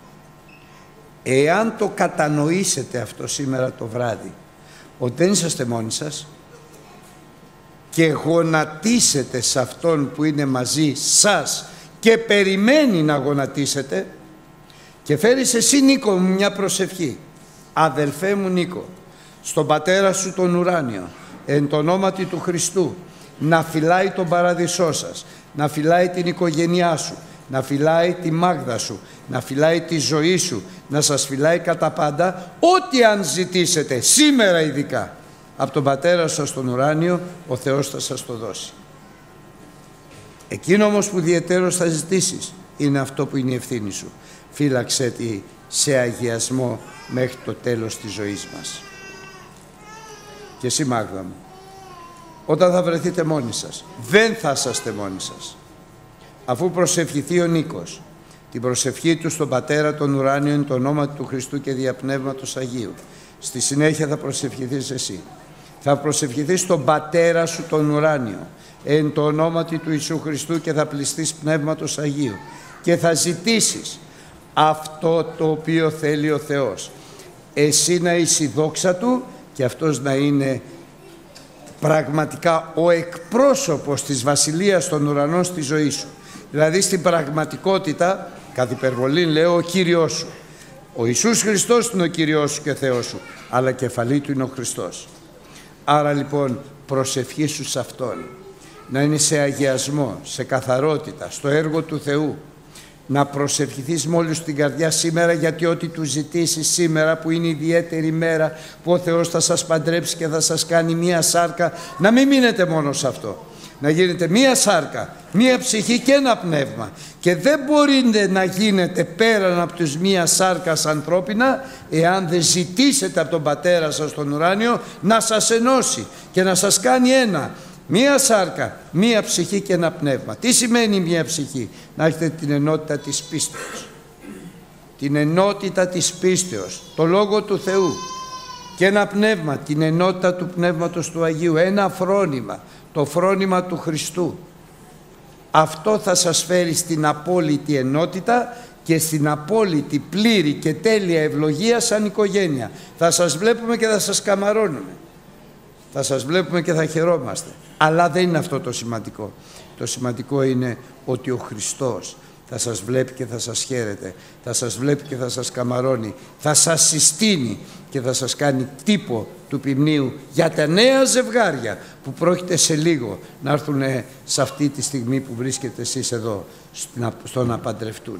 [SPEAKER 1] Εάν το κατανοήσετε αυτό σήμερα το βράδυ, ότι δεν είσαστε μόνοι σας, και γονατίσετε σε Αυτόν που είναι μαζί σας και περιμένει να γονατίσετε, και φέρεις εσύ Νίκο μου μια προσευχή. Αδελφέ μου Νίκο, στον Πατέρα σου τον ουράνιο, εν το ονόματι του Χριστού, να φυλάει τον παράδεισό σας, να φυλάει την οικογένειά σου, να φυλάει τη Μάγδα σου, να φυλάει τη ζωή σου, να σας φυλάει κατά πάντα, ό,τι αν ζητήσετε, σήμερα ειδικά, από τον Πατέρα σας τον ουράνιο, ο Θεός θα σας το δώσει. Εκείνο όμως που ιδιαιτέρως θα ζητήσεις, είναι αυτό που είναι η ευθύνη σου. Φύλαξέ τη σε αγιασμό μέχρι το τέλος της ζωής μας. Και εσύ Μάγδα μου, όταν θα βρεθείτε μόνοι σας, δεν θα είσαστε μόνοι σας. Αφού προσευχηθεί ο Νίκος, την προσευχή του στον Πατέρα των ουράνιων, εν το όνομα του Χριστού και Διαπνεύματος Αγίου, στη συνέχεια θα προσευχηθείς εσύ. Θα προσευχηθείς στον Πατέρα σου τον ουράνιο, εν το ονόματι του Ιησού Χριστού, και θα πληστείς Πνεύματος Αγίου και θα ζητήσεις αυτό το οποίο θέλει ο Θεός. Εσύ να είσαι η δόξα Του και Αυτός να είναι πραγματικά ο εκπρόσωπος της Βασιλείας των Ουρανών στη ζωή σου. Δηλαδή στην πραγματικότητα, κατ' υπερβολή λέω, ο Κύριος σου. Ο Ιησούς Χριστός είναι ο Κύριος σου και Θεός σου, αλλά κεφαλή του είναι ο Χριστός. Άρα λοιπόν προσευχή σου σε Αυτόν, να είναι σε αγιασμό, σε καθαρότητα, στο έργο του Θεού. Να προσευχηθείς με όλη σου την καρδιά σήμερα, γιατί ό,τι του ζητήσεις σήμερα, που είναι η ιδιαίτερη μέρα που ο Θεός θα σας παντρέψει και θα σας κάνει μία σάρκα, να μην μείνετε μόνο σε αυτό. Να γίνετε μία σάρκα, μία ψυχή και ένα πνεύμα. Και δεν μπορείτε να γίνετε πέραν από τους μία σάρκας ανθρώπινα, εάν δεν ζητήσετε από τον Πατέρα σας τον ουράνιο να σας ενώσει και να σας κάνει ένα. Μία σάρκα, μία ψυχή και ένα πνεύμα. Τι σημαίνει μία ψυχή? Να έχετε την ενότητα της πίστεως. Την ενότητα της πίστεως, το Λόγο του Θεού. Και ένα πνεύμα, την ενότητα του Πνεύματος του Αγίου. Ένα φρόνημα, το φρόνημα του Χριστού. Αυτό θα σας φέρει στην απόλυτη ενότητα και στην απόλυτη πλήρη και τέλεια ευλογία σαν οικογένεια. Θα σας βλέπουμε και θα σας καμαρώνουμε. Θα σας βλέπουμε και θα χαιρόμαστε. Αλλά δεν είναι αυτό το σημαντικό. Το σημαντικό είναι ότι ο Χριστός θα σας βλέπει και θα σας χαίρεται. Θα σας βλέπει και θα σας καμαρώνει. Θα σας συστήνει και θα σας κάνει τύπο του ποιμνίου για τα νέα ζευγάρια που πρόκειται σε λίγο να έρθουν σε αυτή τη στιγμή που βρίσκετε εσείς εδώ, στο να παντρευτούν.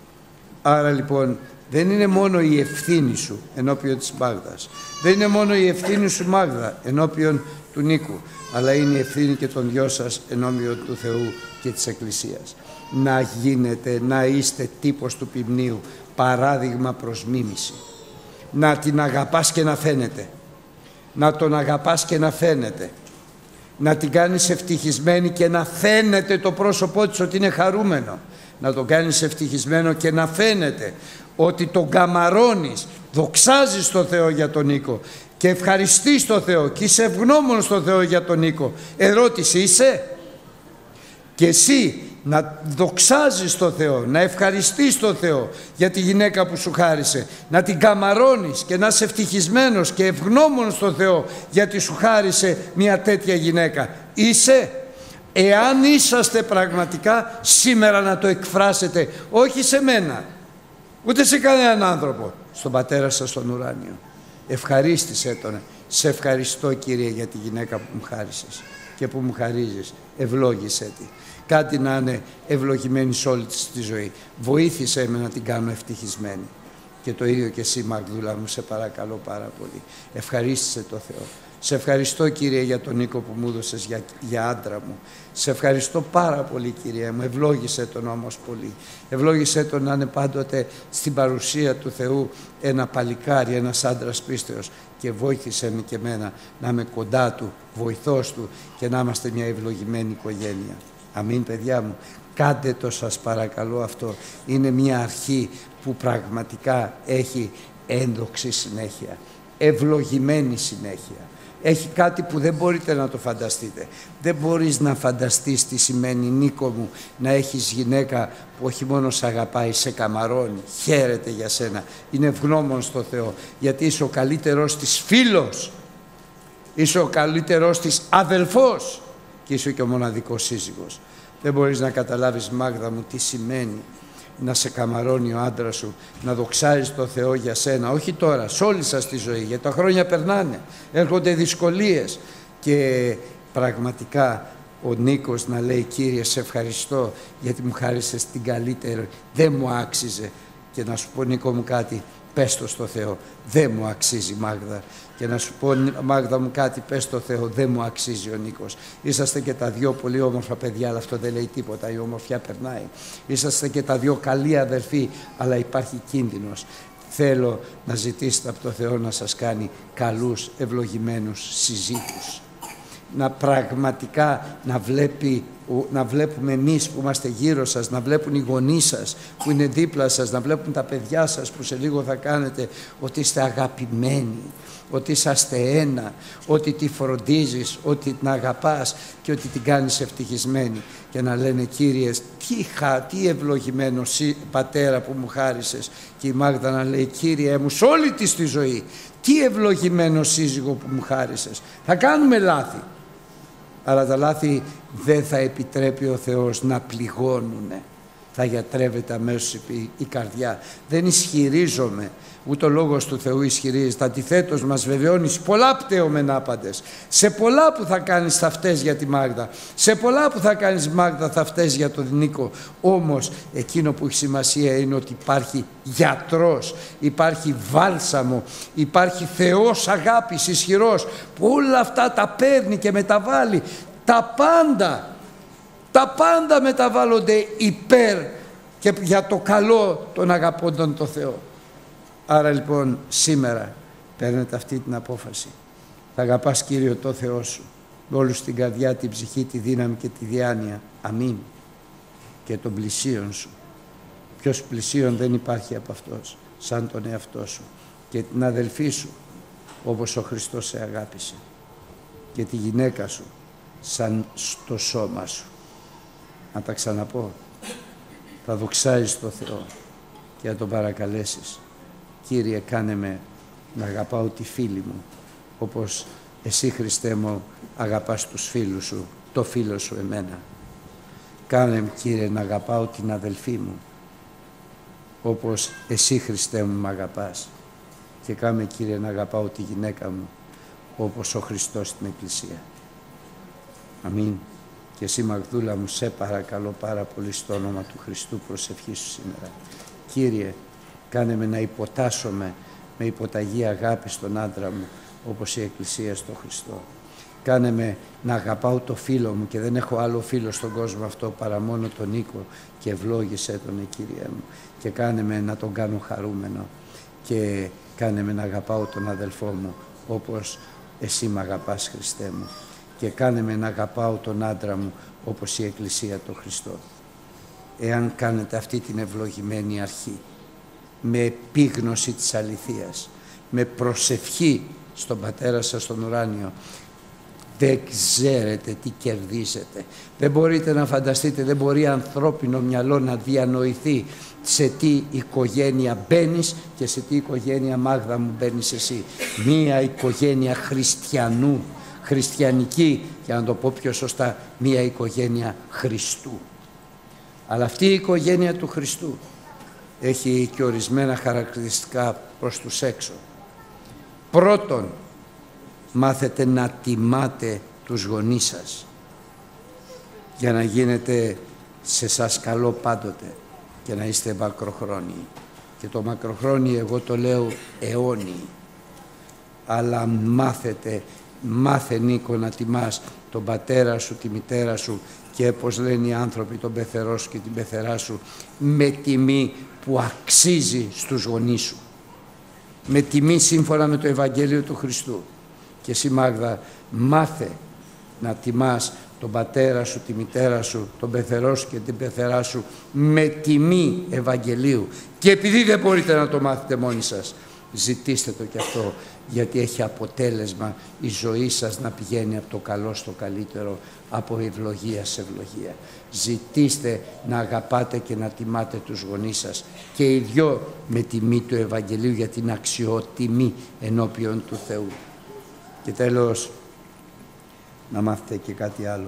[SPEAKER 1] Άρα λοιπόν δεν είναι μόνο η ευθύνη σου ενώπιον της Μάγδας. Δεν είναι μόνο η ευθύνη σου, Μάγδα, ενώπιον του Νίκου, αλλά είναι η ευθύνη και των δυο σας ενώπιον του Θεού και της Εκκλησίας. Να γίνετε, να είστε τύπος του ποιμνίου, παράδειγμα προς μίμηση. Να την αγαπάς και να φαίνεται. Να τον αγαπάς και να φαίνεται. Να την κάνεις ευτυχισμένη και να φαίνεται το πρόσωπό της ότι είναι χαρούμενο. Να τον κάνεις ευτυχισμένο και να φαίνεται ότι τον καμαρώνεις, δοξάζεις τον Θεό για τον Νίκο και ευχαριστείς τον Θεό και είσαι ευγνώμων στον Θεό για τον Νίκο. Ερώτηση, είσαι? Και εσύ να δοξάζεις τον Θεό, να ευχαριστείς τον Θεό για τη γυναίκα που σου χάρισε, να την καμαρώνεις και να είσαι ευτυχισμένος και ευγνώμων στον Θεό γιατί σου χάρισε μια τέτοια γυναίκα. Είσαι? Εάν είσαστε πραγματικά, σήμερα να το εκφράσετε, όχι σε μένα, ούτε σε κανέναν άνθρωπο, στον Πατέρα σας στον ουράνιο. Ευχαρίστησέ τον. Σε ευχαριστώ, Κύριε, για τη γυναίκα που μου χάρισες και που μου χαρίζεις. Ευλόγησέ τη. Κάτι να είναι ευλογημένη σε όλη της τη ζωή. Βοήθησέ με να την κάνω ευτυχισμένη. Και το ίδιο και εσύ, Μαγδούλα μου, σε παρακαλώ πάρα πολύ. Ευχαρίστησε το Θεό. Σε ευχαριστώ, Κύριε, για τον Νίκο που μου έδωσες για, για άντρα μου. Σε ευχαριστώ πάρα πολύ, Κύριε μου. Ευλόγησέ τον όμως πολύ. Ευλόγησέ τον να είναι πάντοτε στην παρουσία του Θεού ένα παλικάρι, ένας άντρας πίστεως. Και βοήθησέ με και εμένα να είμαι κοντά του, βοηθός του και να είμαστε μια ευλογημένη οικογένεια. Αμήν, παιδιά μου. Κάντε το, σας παρακαλώ, αυτό. Είναι μια αρχή που πραγματικά έχει ένδοξη συνέχεια. Ευλογημένη συνέχεια. Έχει κάτι που δεν μπορείτε να το φανταστείτε. Δεν μπορείς να φανταστείς τι σημαίνει, Νίκο μου, να έχεις γυναίκα που όχι μόνο σε αγαπάει, σε καμαρώνει, χαίρεται για σένα, είναι ευγνώμων στο Θεό, γιατί είσαι ο καλύτερός της φίλος, είσαι ο καλύτερός της αδελφός και είσαι και ο μοναδικός σύζυγος. Δεν μπορείς να καταλάβεις, Μάγδα μου, τι σημαίνει να σε καμαρώνει ο άντρας σου, να δοξάζεις το Θεό για σένα, όχι τώρα, σε όλη σας τη ζωή, γιατί τα χρόνια περνάνε, έρχονται δυσκολίες και πραγματικά ο Νίκος να λέει, Κύριε, σε ευχαριστώ γιατί μου χάρισες την καλύτερη, δεν μου άξιζε. Και να σου πω, Νίκο μου, κάτι, πες το στο Θεό, δεν μου αξίζει, Μάγδα. Και να σου πω, Μάγδα μου, κάτι, πες στο Θεό, δεν μου αξίζει ο Νίκος. Είσαστε και τα δυο πολύ όμορφα παιδιά, αλλά αυτό δεν λέει τίποτα, η ομορφιά περνάει. Είσαστε και τα δυο καλοί αδερφοί, αλλά υπάρχει κίνδυνος. Θέλω να ζητήσετε από το Θεό να σας κάνει καλούς, ευλογημένους συζύγους. Να πραγματικά να, βλέπει, να βλέπουμε εμείς που είμαστε γύρω σας, να βλέπουν οι γονείς σας που είναι δίπλα σας, να βλέπουν τα παιδιά σας που σε λίγο θα κάνετε, ότι είστε αγαπημένοι, ότι είσαστε ένα, ότι τη φροντίζεις, ότι την αγαπάς και ότι την κάνεις ευτυχισμένη. Και να λένε, Κύριε, τι, χα, τι ευλογημένο πατέρα που μου χάρισες. Και η Μάγδα να λέει, Κύριε μου, σε όλη της τη ζωή, τι ευλογημένο σύζυγο που μου χάρισες. Θα κάνουμε λάθη. Αλλά τα λάθη δεν θα επιτρέπει ο Θεός να πληγώνουνε. Θα γιατρεύεται αμέσως η, η καρδιά. Δεν ισχυρίζομαι, ούτε ο λόγος του Θεού ισχυρίζεται. Αντιθέτως μας βεβαιώνει σε πολλά πτέωμεν άπαντες. Σε πολλά που θα κάνεις θαυτές για τη Μάγδα. Σε πολλά που θα κάνεις Μάγδα θαυτές για τον Νίκο. Όμως εκείνο που έχει σημασία είναι ότι υπάρχει γιατρός, υπάρχει βάλσαμο, υπάρχει Θεός αγάπης ισχυρός που όλα αυτά τα παίρνει και μεταβάλλει. Τα πάντα, τα πάντα μεταβάλλονται υπέρ και για το καλό των αγαπώντων το Θεό. Άρα λοιπόν σήμερα παίρνετε αυτή την απόφαση. Θα αγαπάς Κύριο το Θεό σου με όλους την καρδιά, την ψυχή, τη δύναμη και τη διάνοια. Αμήν. Και τον πλησίον σου. Ποιος πλησίον δεν υπάρχει από αυτός, σαν τον εαυτό σου. Και την αδελφή σου, όπως ο Χριστός σε αγάπησε. Και τη γυναίκα σου, σαν στο σώμα σου. Να τα ξαναπώ. Θα δοξάζεις το Θεό και να τον παρακαλέσεις. Κύριε, κάνε με να αγαπάω τη φίλη μου, όπως εσύ, Χριστέ μου, αγαπάς τους φίλους σου, το φίλο σου εμένα. Κάνε με, Κύριε, να αγαπάω την αδελφή μου, όπως εσύ, Χριστέ μου, μ' αγαπάς. Και κάνε, Κύριε, να αγαπάω τη γυναίκα μου, όπως ο Χριστός στην Εκκλησία. Αμήν. Και εσύ, Μαγδούλα μου, σε παρακαλώ πάρα πολύ στο όνομα του Χριστού, προσευχή σου σήμερα. Κύριε, κάνε με να υποτάσσομαι με υποταγή αγάπη στον άντρα μου, όπως η Εκκλησία στο Χριστό. Κάνε με να αγαπάω το φίλο μου και δεν έχω άλλο φίλο στον κόσμο αυτό παρά μόνο τον Νίκο και ευλόγησέ τον, Κύριε μου. Και κάνε με να τον κάνω χαρούμενο και κάνε με να αγαπάω τον αδελφό μου όπως εσύ μ' αγαπάς, Χριστέ μου. Και κάνε με να αγαπάω τον άντρα μου όπως η Εκκλησία το Χριστό. Εάν κάνετε αυτή την ευλογημένη αρχή, με επίγνωση της αληθείας, με προσευχή στον Πατέρα σας στον ουράνιο, δεν ξέρετε τι κερδίζετε. Δεν μπορείτε να φανταστείτε, δεν μπορεί ανθρώπινο μυαλό να διανοηθεί σε τι οικογένεια μπαίνεις και σε τι οικογένεια, Μάγδα μου, μπαίνεις εσύ. Μία οικογένεια χριστιανού, χριστιανική, για να το πω πιο σωστά, μία οικογένεια Χριστού. Αλλά αυτή η οικογένεια του Χριστού έχει και ορισμένα χαρακτηριστικά προς τους έξω. Πρώτον, μάθετε να τιμάτε τους γονείς σας για να γίνετε σε σας καλό πάντοτε και να είστε μακροχρόνιοι. Και το μακροχρόνιοι εγώ το λέω αιώνιοι. Αλλά μάθετε, μάθε Νίκο να τιμάς τον πατέρα σου, τη μητέρα σου και όπως λένε οι άνθρωποι, τον πεθερό σου και την πεθερά σου, με τιμή που αξίζει στους γονείς σου. Με τιμή σύμφωνα με το Ευαγγέλιο του Χριστού. Και εσύ, Μάγδα, μάθε να τιμάς τον πατέρα σου, τη μητέρα σου, τον πεθερό σου και την πεθερά σου με τιμή Ευαγγελίου. Και επειδή δεν μπορείτε να το μάθετε μόνοι σας, ζητήστε το κι αυτό, γιατί έχει αποτέλεσμα η ζωή σας να πηγαίνει από το καλό στο καλύτερο, από ευλογία σε ευλογία. Ζητήστε να αγαπάτε και να τιμάτε τους γονείς σας και οι δυο με τιμή του Ευαγγελίου, για την αξιότιμη ενώπιον του Θεού. Και τέλος, να μάθετε και κάτι άλλο.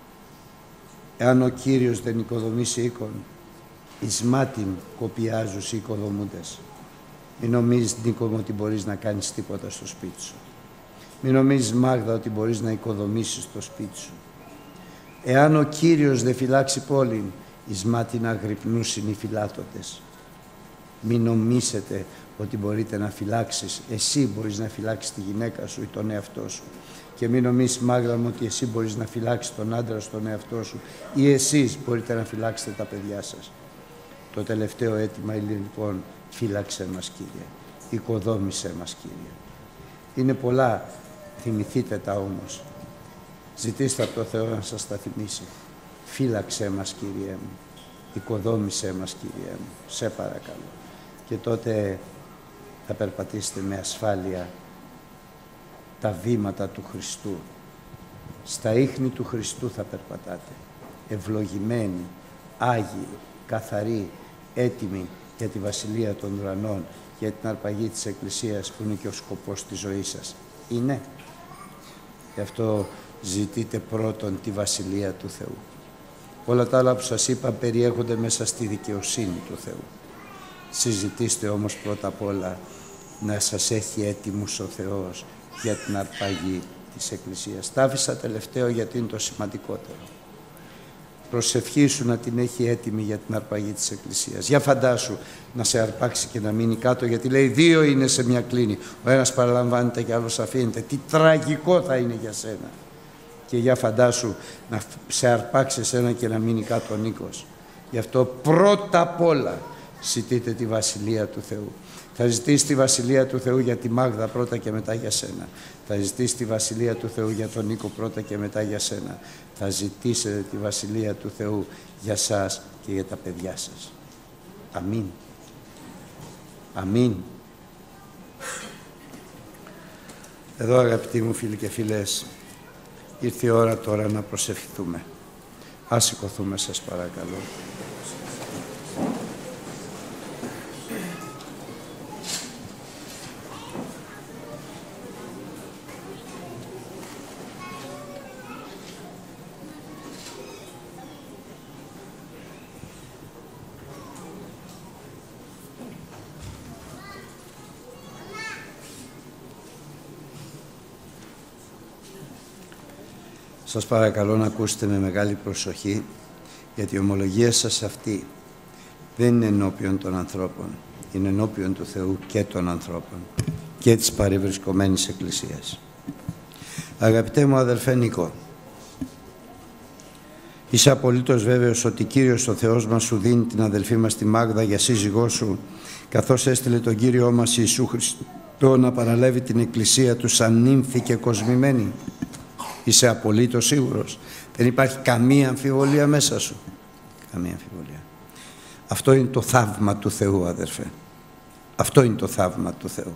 [SPEAKER 1] Εάν ο Κύριος δεν οικοδομήσει οίκον, εις μάτιν κοπιάζους οι οικοδομούντες. Μην νομίζεις, Νίκο μου, ότι μπορείς να κάνεις τίποτα στο σπίτι σου. Μην νομίζεις, Μάγδα, ότι μπορείς να οικοδομήσεις το σπίτι σου. Εάν ο Κύριος δεν φυλάξει πόλην, εις μάτιν αγρυπνούσιν οι φυλάτωτες. Μην νομίσετε ότι μπορείτε να φυλάξεις, εσύ μπορείς να φυλάξεις τη γυναίκα σου ή τον εαυτό σου. Και μην νομίσεις, Μάγδα μου, ότι εσύ μπορείς να φυλάξεις τον άντρα σου, τον εαυτό σου, ή εσείς μπορείτε να φυλάξετε τα παιδιά σας. Το τελευταίο αίτημα είναι λοιπόν, φύλαξε μας, Κύριε. Οικοδόμησέ μας, Κύριε. Είναι πολλά, θυμηθείτε τα όμως. Ζητήστε από το Θεό να σας τα θυμίσει. Φύλαξέ μας, Κύριε μου. Οικοδόμησέ μας, Κύριε μου. Σε παρακαλώ. Και τότε θα περπατήσετε με ασφάλεια τα βήματα του Χριστού. Στα ίχνη του Χριστού θα περπατάτε. Ευλογημένοι, άγιοι, καθαροί, έτοιμοι για τη Βασιλεία των Ουρανών, για την αρπαγή της Εκκλησίας που είναι και ο σκοπός της ζωής σας. Είναι. Γι' αυτό ζητείτε πρώτον τη Βασιλεία του Θεού. Όλα τα άλλα που σας είπα περιέχονται μέσα στη δικαιοσύνη του Θεού. Συζητήστε όμως πρώτα απ' όλα να σας έχει έτοιμους ο Θεός για την αρπαγή της Εκκλησίας. Τα άφησα τελευταίο γιατί είναι το σημαντικότερο. Προσευχή σου να την έχει έτοιμη για την αρπαγή της Εκκλησίας. Για φαντάσου να σε αρπάξει και να μείνει κάτω, γιατί λέει δύο είναι σε μια κλίνη. Ο ένας παραλαμβάνεται και άλλος αφήνεται. Τι τραγικό θα είναι για σένα. Και για φαντάσου να σε αρπάξει εσένα και να μείνει κάτω ο Νίκος. Γι' αυτό πρώτα απ' όλα ζητείτε τη Βασιλεία του Θεού. Θα ζητήσει τη Βασιλεία του Θεού για τη Μάγδα πρώτα και μετά για σένα. Θα ζητήσει τη Βασιλεία του Θεού για τον Νίκο πρώτα και μετά για σένα. Θα ζητήσετε τη Βασιλεία του Θεού για σας και για τα παιδιά σας. Αμήν. Αμήν. Εδώ, αγαπητοί μου φίλοι και φίλες, ήρθε η ώρα τώρα να προσευχηθούμε. Ας σηκωθούμε, σας παρακαλώ. Σας παρακαλώ να ακούσετε με μεγάλη προσοχή, γιατί η ομολογία σας αυτή δεν είναι ενώπιον των ανθρώπων, είναι ενώπιον του Θεού και των ανθρώπων και της παρευρισκομένης Εκκλησίας. Αγαπητέ μου αδελφέ Νίκο, είσαι απολύτως βέβαιος ότι Κύριος ο Θεός μας σου δίνει την αδελφή μας τη Μάγδα για σύζυγό σου, καθώς έστειλε τον Κύριό μας Ιησού Χριστό να παραλεύει την Εκκλησία του σαν νύμφη και κοσμημένη? Είσαι απολύτως σίγουρος? Δεν υπάρχει καμία αμφιβολία μέσα σου? Καμία αμφιβολία. Αυτό είναι το θαύμα του Θεού, αδερφέ. Αυτό είναι το θαύμα του Θεού.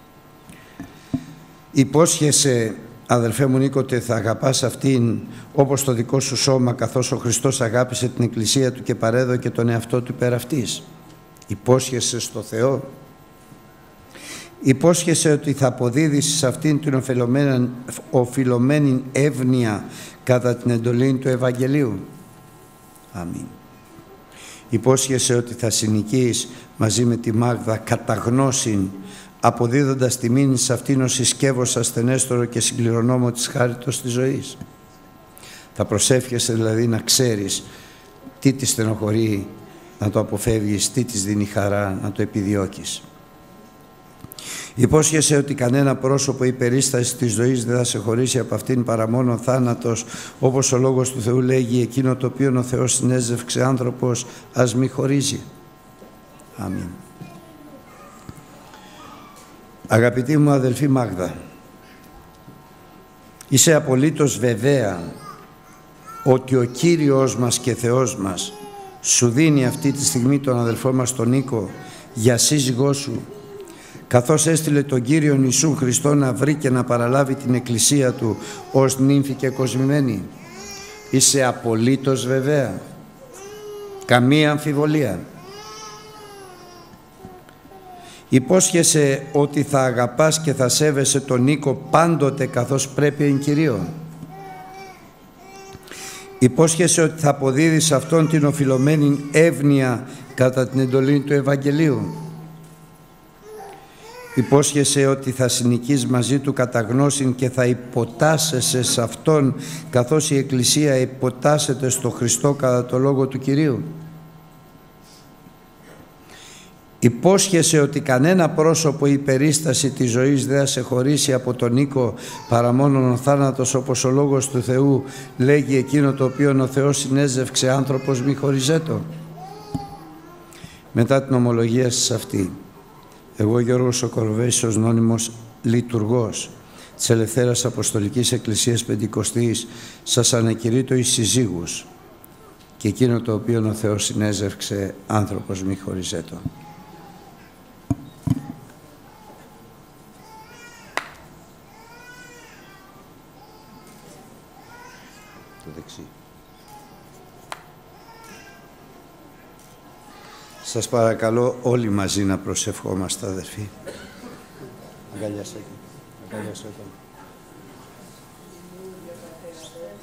[SPEAKER 1] Υπόσχεσαι, αδερφέ μου Νίκο, ότι θα αγαπάς αυτήν όπως το δικό σου σώμα, καθώς ο Χριστός αγάπησε την Εκκλησία του και παρέδωκε τον εαυτό του υπέρ αυτής. Υπόσχεσαι στο Θεό. Υπόσχεσαι ότι θα αποδίδεις σε αυτήν την οφειλωμένη εύνοια κατά την εντολή του Ευαγγελίου. Αμήν. Υπόσχεσαι ότι θα συνοικείς μαζί με τη Μάγδα κατά γνώση, αποδίδοντας τιμήν σε αυτήν ως συσκεύος ασθενέστορο και συγκληρονόμο της χάριτος της ζωής. Θα προσεύχεσαι δηλαδή να ξέρεις τι τη στενοχωρεί, να το αποφεύγεις, τι της δίνει χαρά, να το επιδιώκεις. Υπόσχεσαι ότι κανένα πρόσωπο ή περίσταση της ζωής δεν θα σε χωρίσει από αυτήν παρά μόνο θάνατος, όπως ο Λόγος του Θεού λέγει, εκείνο το οποίο ο Θεός συνέζευξε άνθρωπος ας μη χωρίζει. Αμήν. Αγαπητή μου αδελφή Μάγδα, είσαι απολύτως βεβαία ότι ο Κύριος μας και Θεός μας σου δίνει αυτή τη στιγμή τον αδελφό μας τον Νίκο για σύζυγό σου, καθώς έστειλε τον Κύριον Ιησού Χριστό να βρει και να παραλάβει την Εκκλησία Του ως νύμφη και κοσμημένη? Είσαι απολύτως βεβαία? Καμία αμφιβολία? Υπόσχεσαι ότι θα αγαπάς και θα σέβεσαι τον Νίκο πάντοτε καθώς πρέπει εν Κυρίω? Υπόσχεσαι ότι θα αποδίδεις αυτόν την οφειλωμένη εύνοια κατά την εντολή του Ευαγγελίου? Υπόσχεσαι ότι θα συνοικείς μαζί του κατά γνώση και θα υποτάσσεσαι σε Αυτόν καθώς η Εκκλησία υποτάσσεται στο Χριστό κατά το Λόγο του Κυρίου? Υπόσχεσαι ότι κανένα πρόσωπο ή περίσταση της ζωής δεν θα σε χωρίσει από τον Νίκο παρά μόνον ο θάνατος, όπως ο Λόγος του Θεού λέγει, εκείνο το οποίο ο Θεός συνέζευξε άνθρωπος μη χωριζέτο? Μετά την ομολογία σας αυτή, εγώ Γιώργος ο Κοροβέσιος, νόνιμος λειτουργός της Ελευθέρας Αποστολικής Εκκλησίας Πεντηκοστής, σας ανακηρύττω εις συζύγους και εκείνο το οποίο ο Θεός συνέζευξε άνθρωπος μη χωριζέτο. Το δεξί. Σας παρακαλώ όλοι μαζί να προσευχόμαστε, αδερφοί. Αγκαλιάσαι. Αγκαλιάσαι.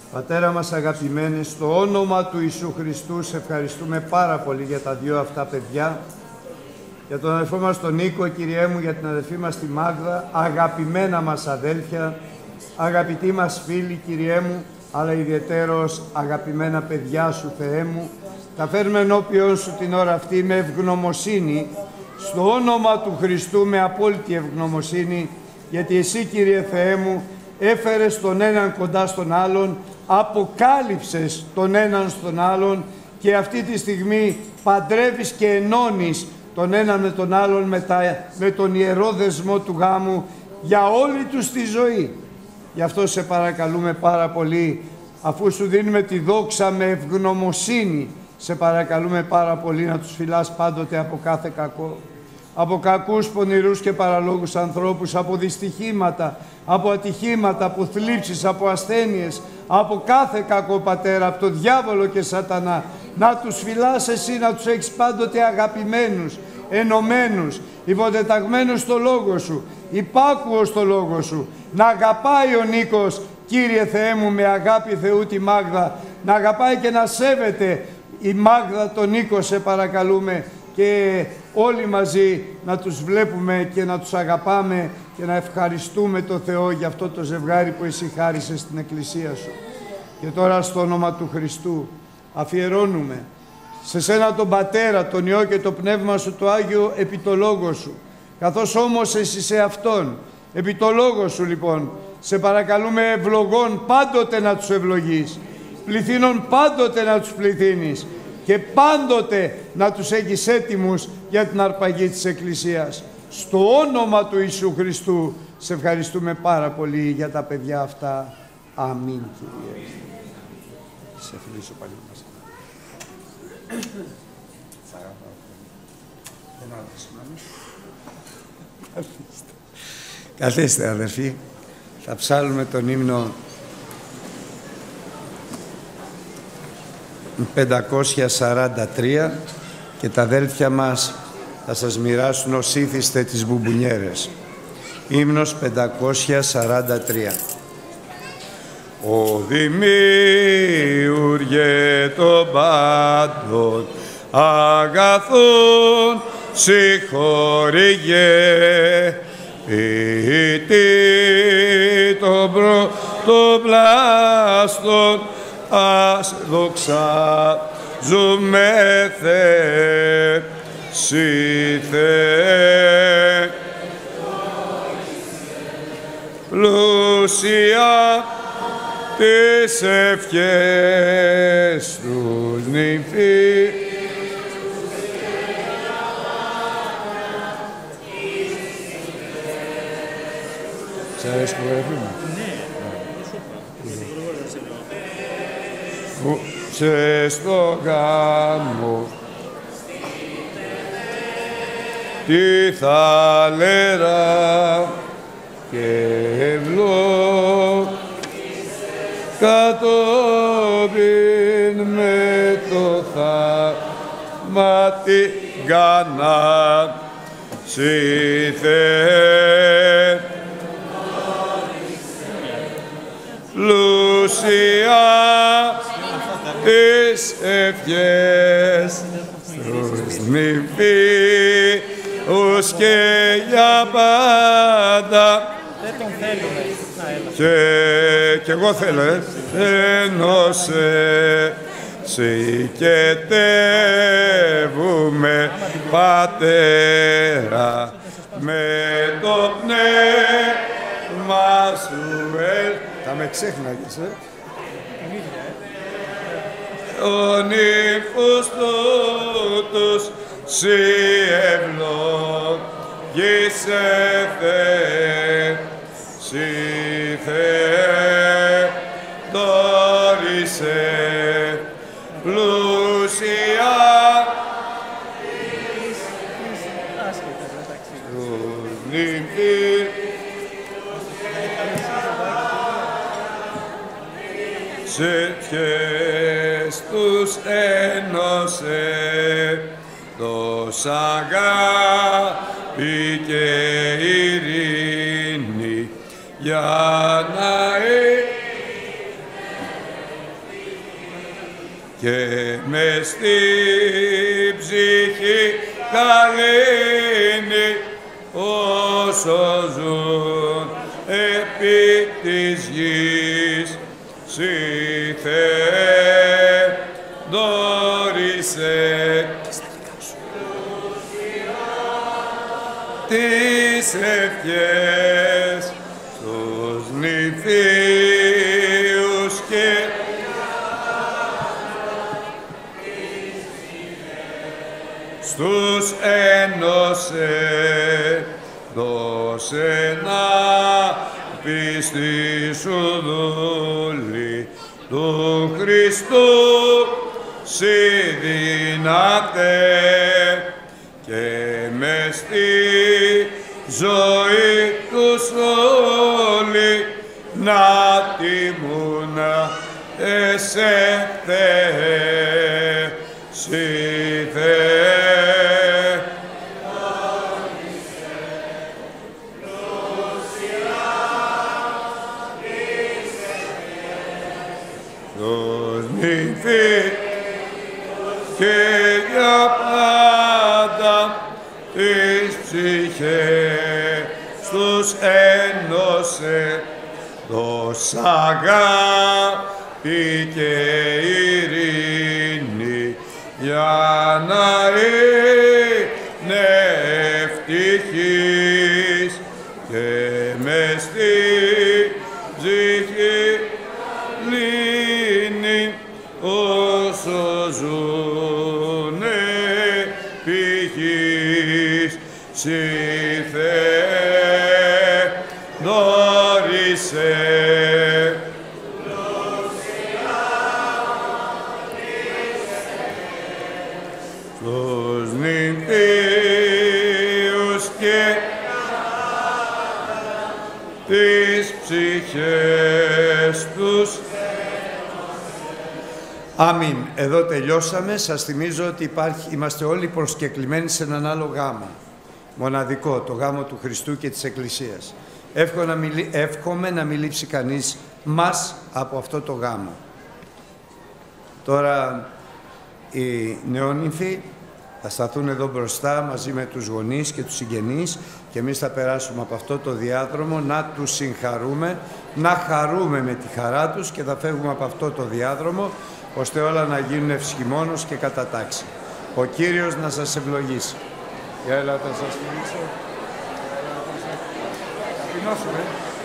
[SPEAKER 1] Πατέρα μας αγαπημένε, στο όνομα του Ιησού Χριστού σε ευχαριστούμε πάρα πολύ για τα δύο αυτά παιδιά, για τον αδελφό μας τον Νίκο, Κυριέ μου, για την αδελφή μας τη Μάγδα, αγαπημένα μας αδέλφια, αγαπητοί μας φίλοι, Κυριέ μου, αλλά ιδιαιτέρως αγαπημένα παιδιά σου, Θεέ μου, τα φέρνουμε ενώπιον σου την ώρα αυτή με ευγνωμοσύνη, στο όνομα του Χριστού με απόλυτη ευγνωμοσύνη, γιατί εσύ, Κύριε Θεέ μου, έφερες τον έναν κοντά στον άλλον, αποκάλυψες τον έναν στον άλλον και αυτή τη στιγμή παντρεύεις και ενώνεις τον έναν με τον άλλον με, τα, με τον ιερό δεσμό του γάμου για όλη τους τη ζωή. Γι' αυτό σε παρακαλούμε πάρα πολύ, αφού σου δίνουμε τη δόξα με ευγνωμοσύνη, σε παρακαλούμε πάρα πολύ να τους φυλάς πάντοτε από κάθε κακό, από κακούς, πονηρούς και παραλόγους ανθρώπους, από δυστυχήματα, από ατυχήματα, από θλίψεις, από ασθένειες, από κάθε κακό, Πατέρα, από το διάβολο και σατανά. Να τους φυλάς εσύ, να τους έχεις πάντοτε αγαπημένους, ενωμένους, υποτεταγμένους στο Λόγο Σου, υπάκουος στο Λόγο Σου. Να αγαπάει ο Νίκος, Κύριε Θεέ μου, με αγάπη Θεού τη Μάγδα, να αγαπάει και να σέβεται η Μάγδα τον Νίκο, σε παρακαλούμε, και όλοι μαζί να τους βλέπουμε και να τους αγαπάμε και να ευχαριστούμε το Θεό για αυτό το ζευγάρι που εσύ χάρισες στην Εκκλησία Σου. Και τώρα στο όνομα του Χριστού αφιερώνουμε σε σένα τον Πατέρα, τον Υιό και το Πνεύμα Σου το Άγιο επί το Λόγο Σου, καθώς όμως εσύ σε Αυτόν, επί το Λόγο Σου λοιπόν, σε παρακαλούμε ευλογών πάντοτε να τους ευλογείς, πληθύνων πάντοτε να τους πληθύνεις και πάντοτε να τους έχεις έτοιμους για την αρπαγή της Εκκλησίας. Στο όνομα του Ιησού Χριστού σε ευχαριστούμε πάρα πολύ για τα παιδιά αυτά. Αμήν, Κύριε. Σε φιλήσω πάλι μας. Καθίστε, αδερφοί. Θα ψάλουμε τον ύμνο πεντακόσια σαράντα τρία και τα αδέλφια μας θα σας μοιράσουν ως ήθιστε τις μπουμπουνιέρες. Ύμνος πεντακόσια σαράντα τρία. Ο Δημιούργε των πάντων αγαθών συγχωρηγέ, ποιητή των πρωτοπλάστων ας δοξάζουμε Θεέ, σοι Θεέ, πλούσια τις ευχές τους νυμφή. Σ' αρέσει που γραφούμε? Ναι. Σε στο γάμο τη θαλερά και ευλό κατόπιν με το θαύμα την Κάνα, σοι Θεέ, πλούσια τις ευχές στους νυμφίους και για πάντα.
[SPEAKER 3] Δεν τον θέλουμε.
[SPEAKER 1] Και, και εγώ θέλω, ε, ενώσε συγκετεύουμε Πατέρα με το πνεύμα σου ελ. Θα με ξέχναγες, ε. Ο νύφους τούτους σοι ευλογήσε Θεέ, σοι Θεέ δόρισε πλούσια τους νυμφίους σε ποιες τους ένωσε δώσ' αγάπη και ειρήνη για να και μες στην ψυχή καλήνει όσο ζουν επί της γης. Συ Θεέ δώρισε τις ευχές στους νηφίους και στους ένωσε, δώσε να πίστη σου δούλη του Χριστού συνδυνάται και μες στη ζωή τους όλοι να τιμούν εσέ Θεέ, συ Θεέ. Και για πάντα τις ψυχές τους ένωσε, δώσ' αγάπη και ειρήνη για να είναι ευτυχής και μες στη ψυχή λύνει όσο ζουνε πηγής. Συ Θεέ δώρισε τους νηφίους και τις ψυχές τους. Αμήν. Εδώ τελειώσαμε. Σας θυμίζω ότι υπάρχει, είμαστε όλοι προσκεκλημένοι σε έναν άλλο γάμο. Μοναδικό, το γάμο του Χριστού και της Εκκλησίας. Εύχομαι να μην, εύχομαι να μην λείψει κανείς μας από αυτό το γάμο. Τώρα οι νεόνυμφοι θα σταθούν εδώ μπροστά μαζί με τους γονείς και τους συγγενείς και εμείς θα περάσουμε από αυτό το διάδρομο να τους συγχαρούμε, να χαρούμε με τη χαρά τους και θα φεύγουμε από αυτό το διάδρομο ώστε όλα να γίνουν ευσχημόνως και κατά τάξη. Ο Κύριος να σας ευλογήσει. Για έλα, θα σας φιλήσω. Ταπεινώσουμε.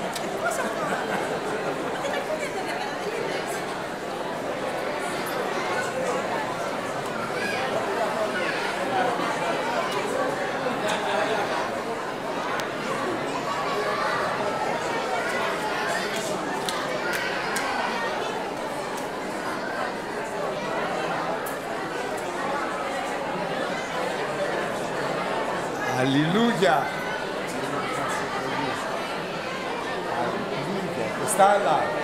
[SPEAKER 1] Αλληλούια! Αλληλούια! Está lá.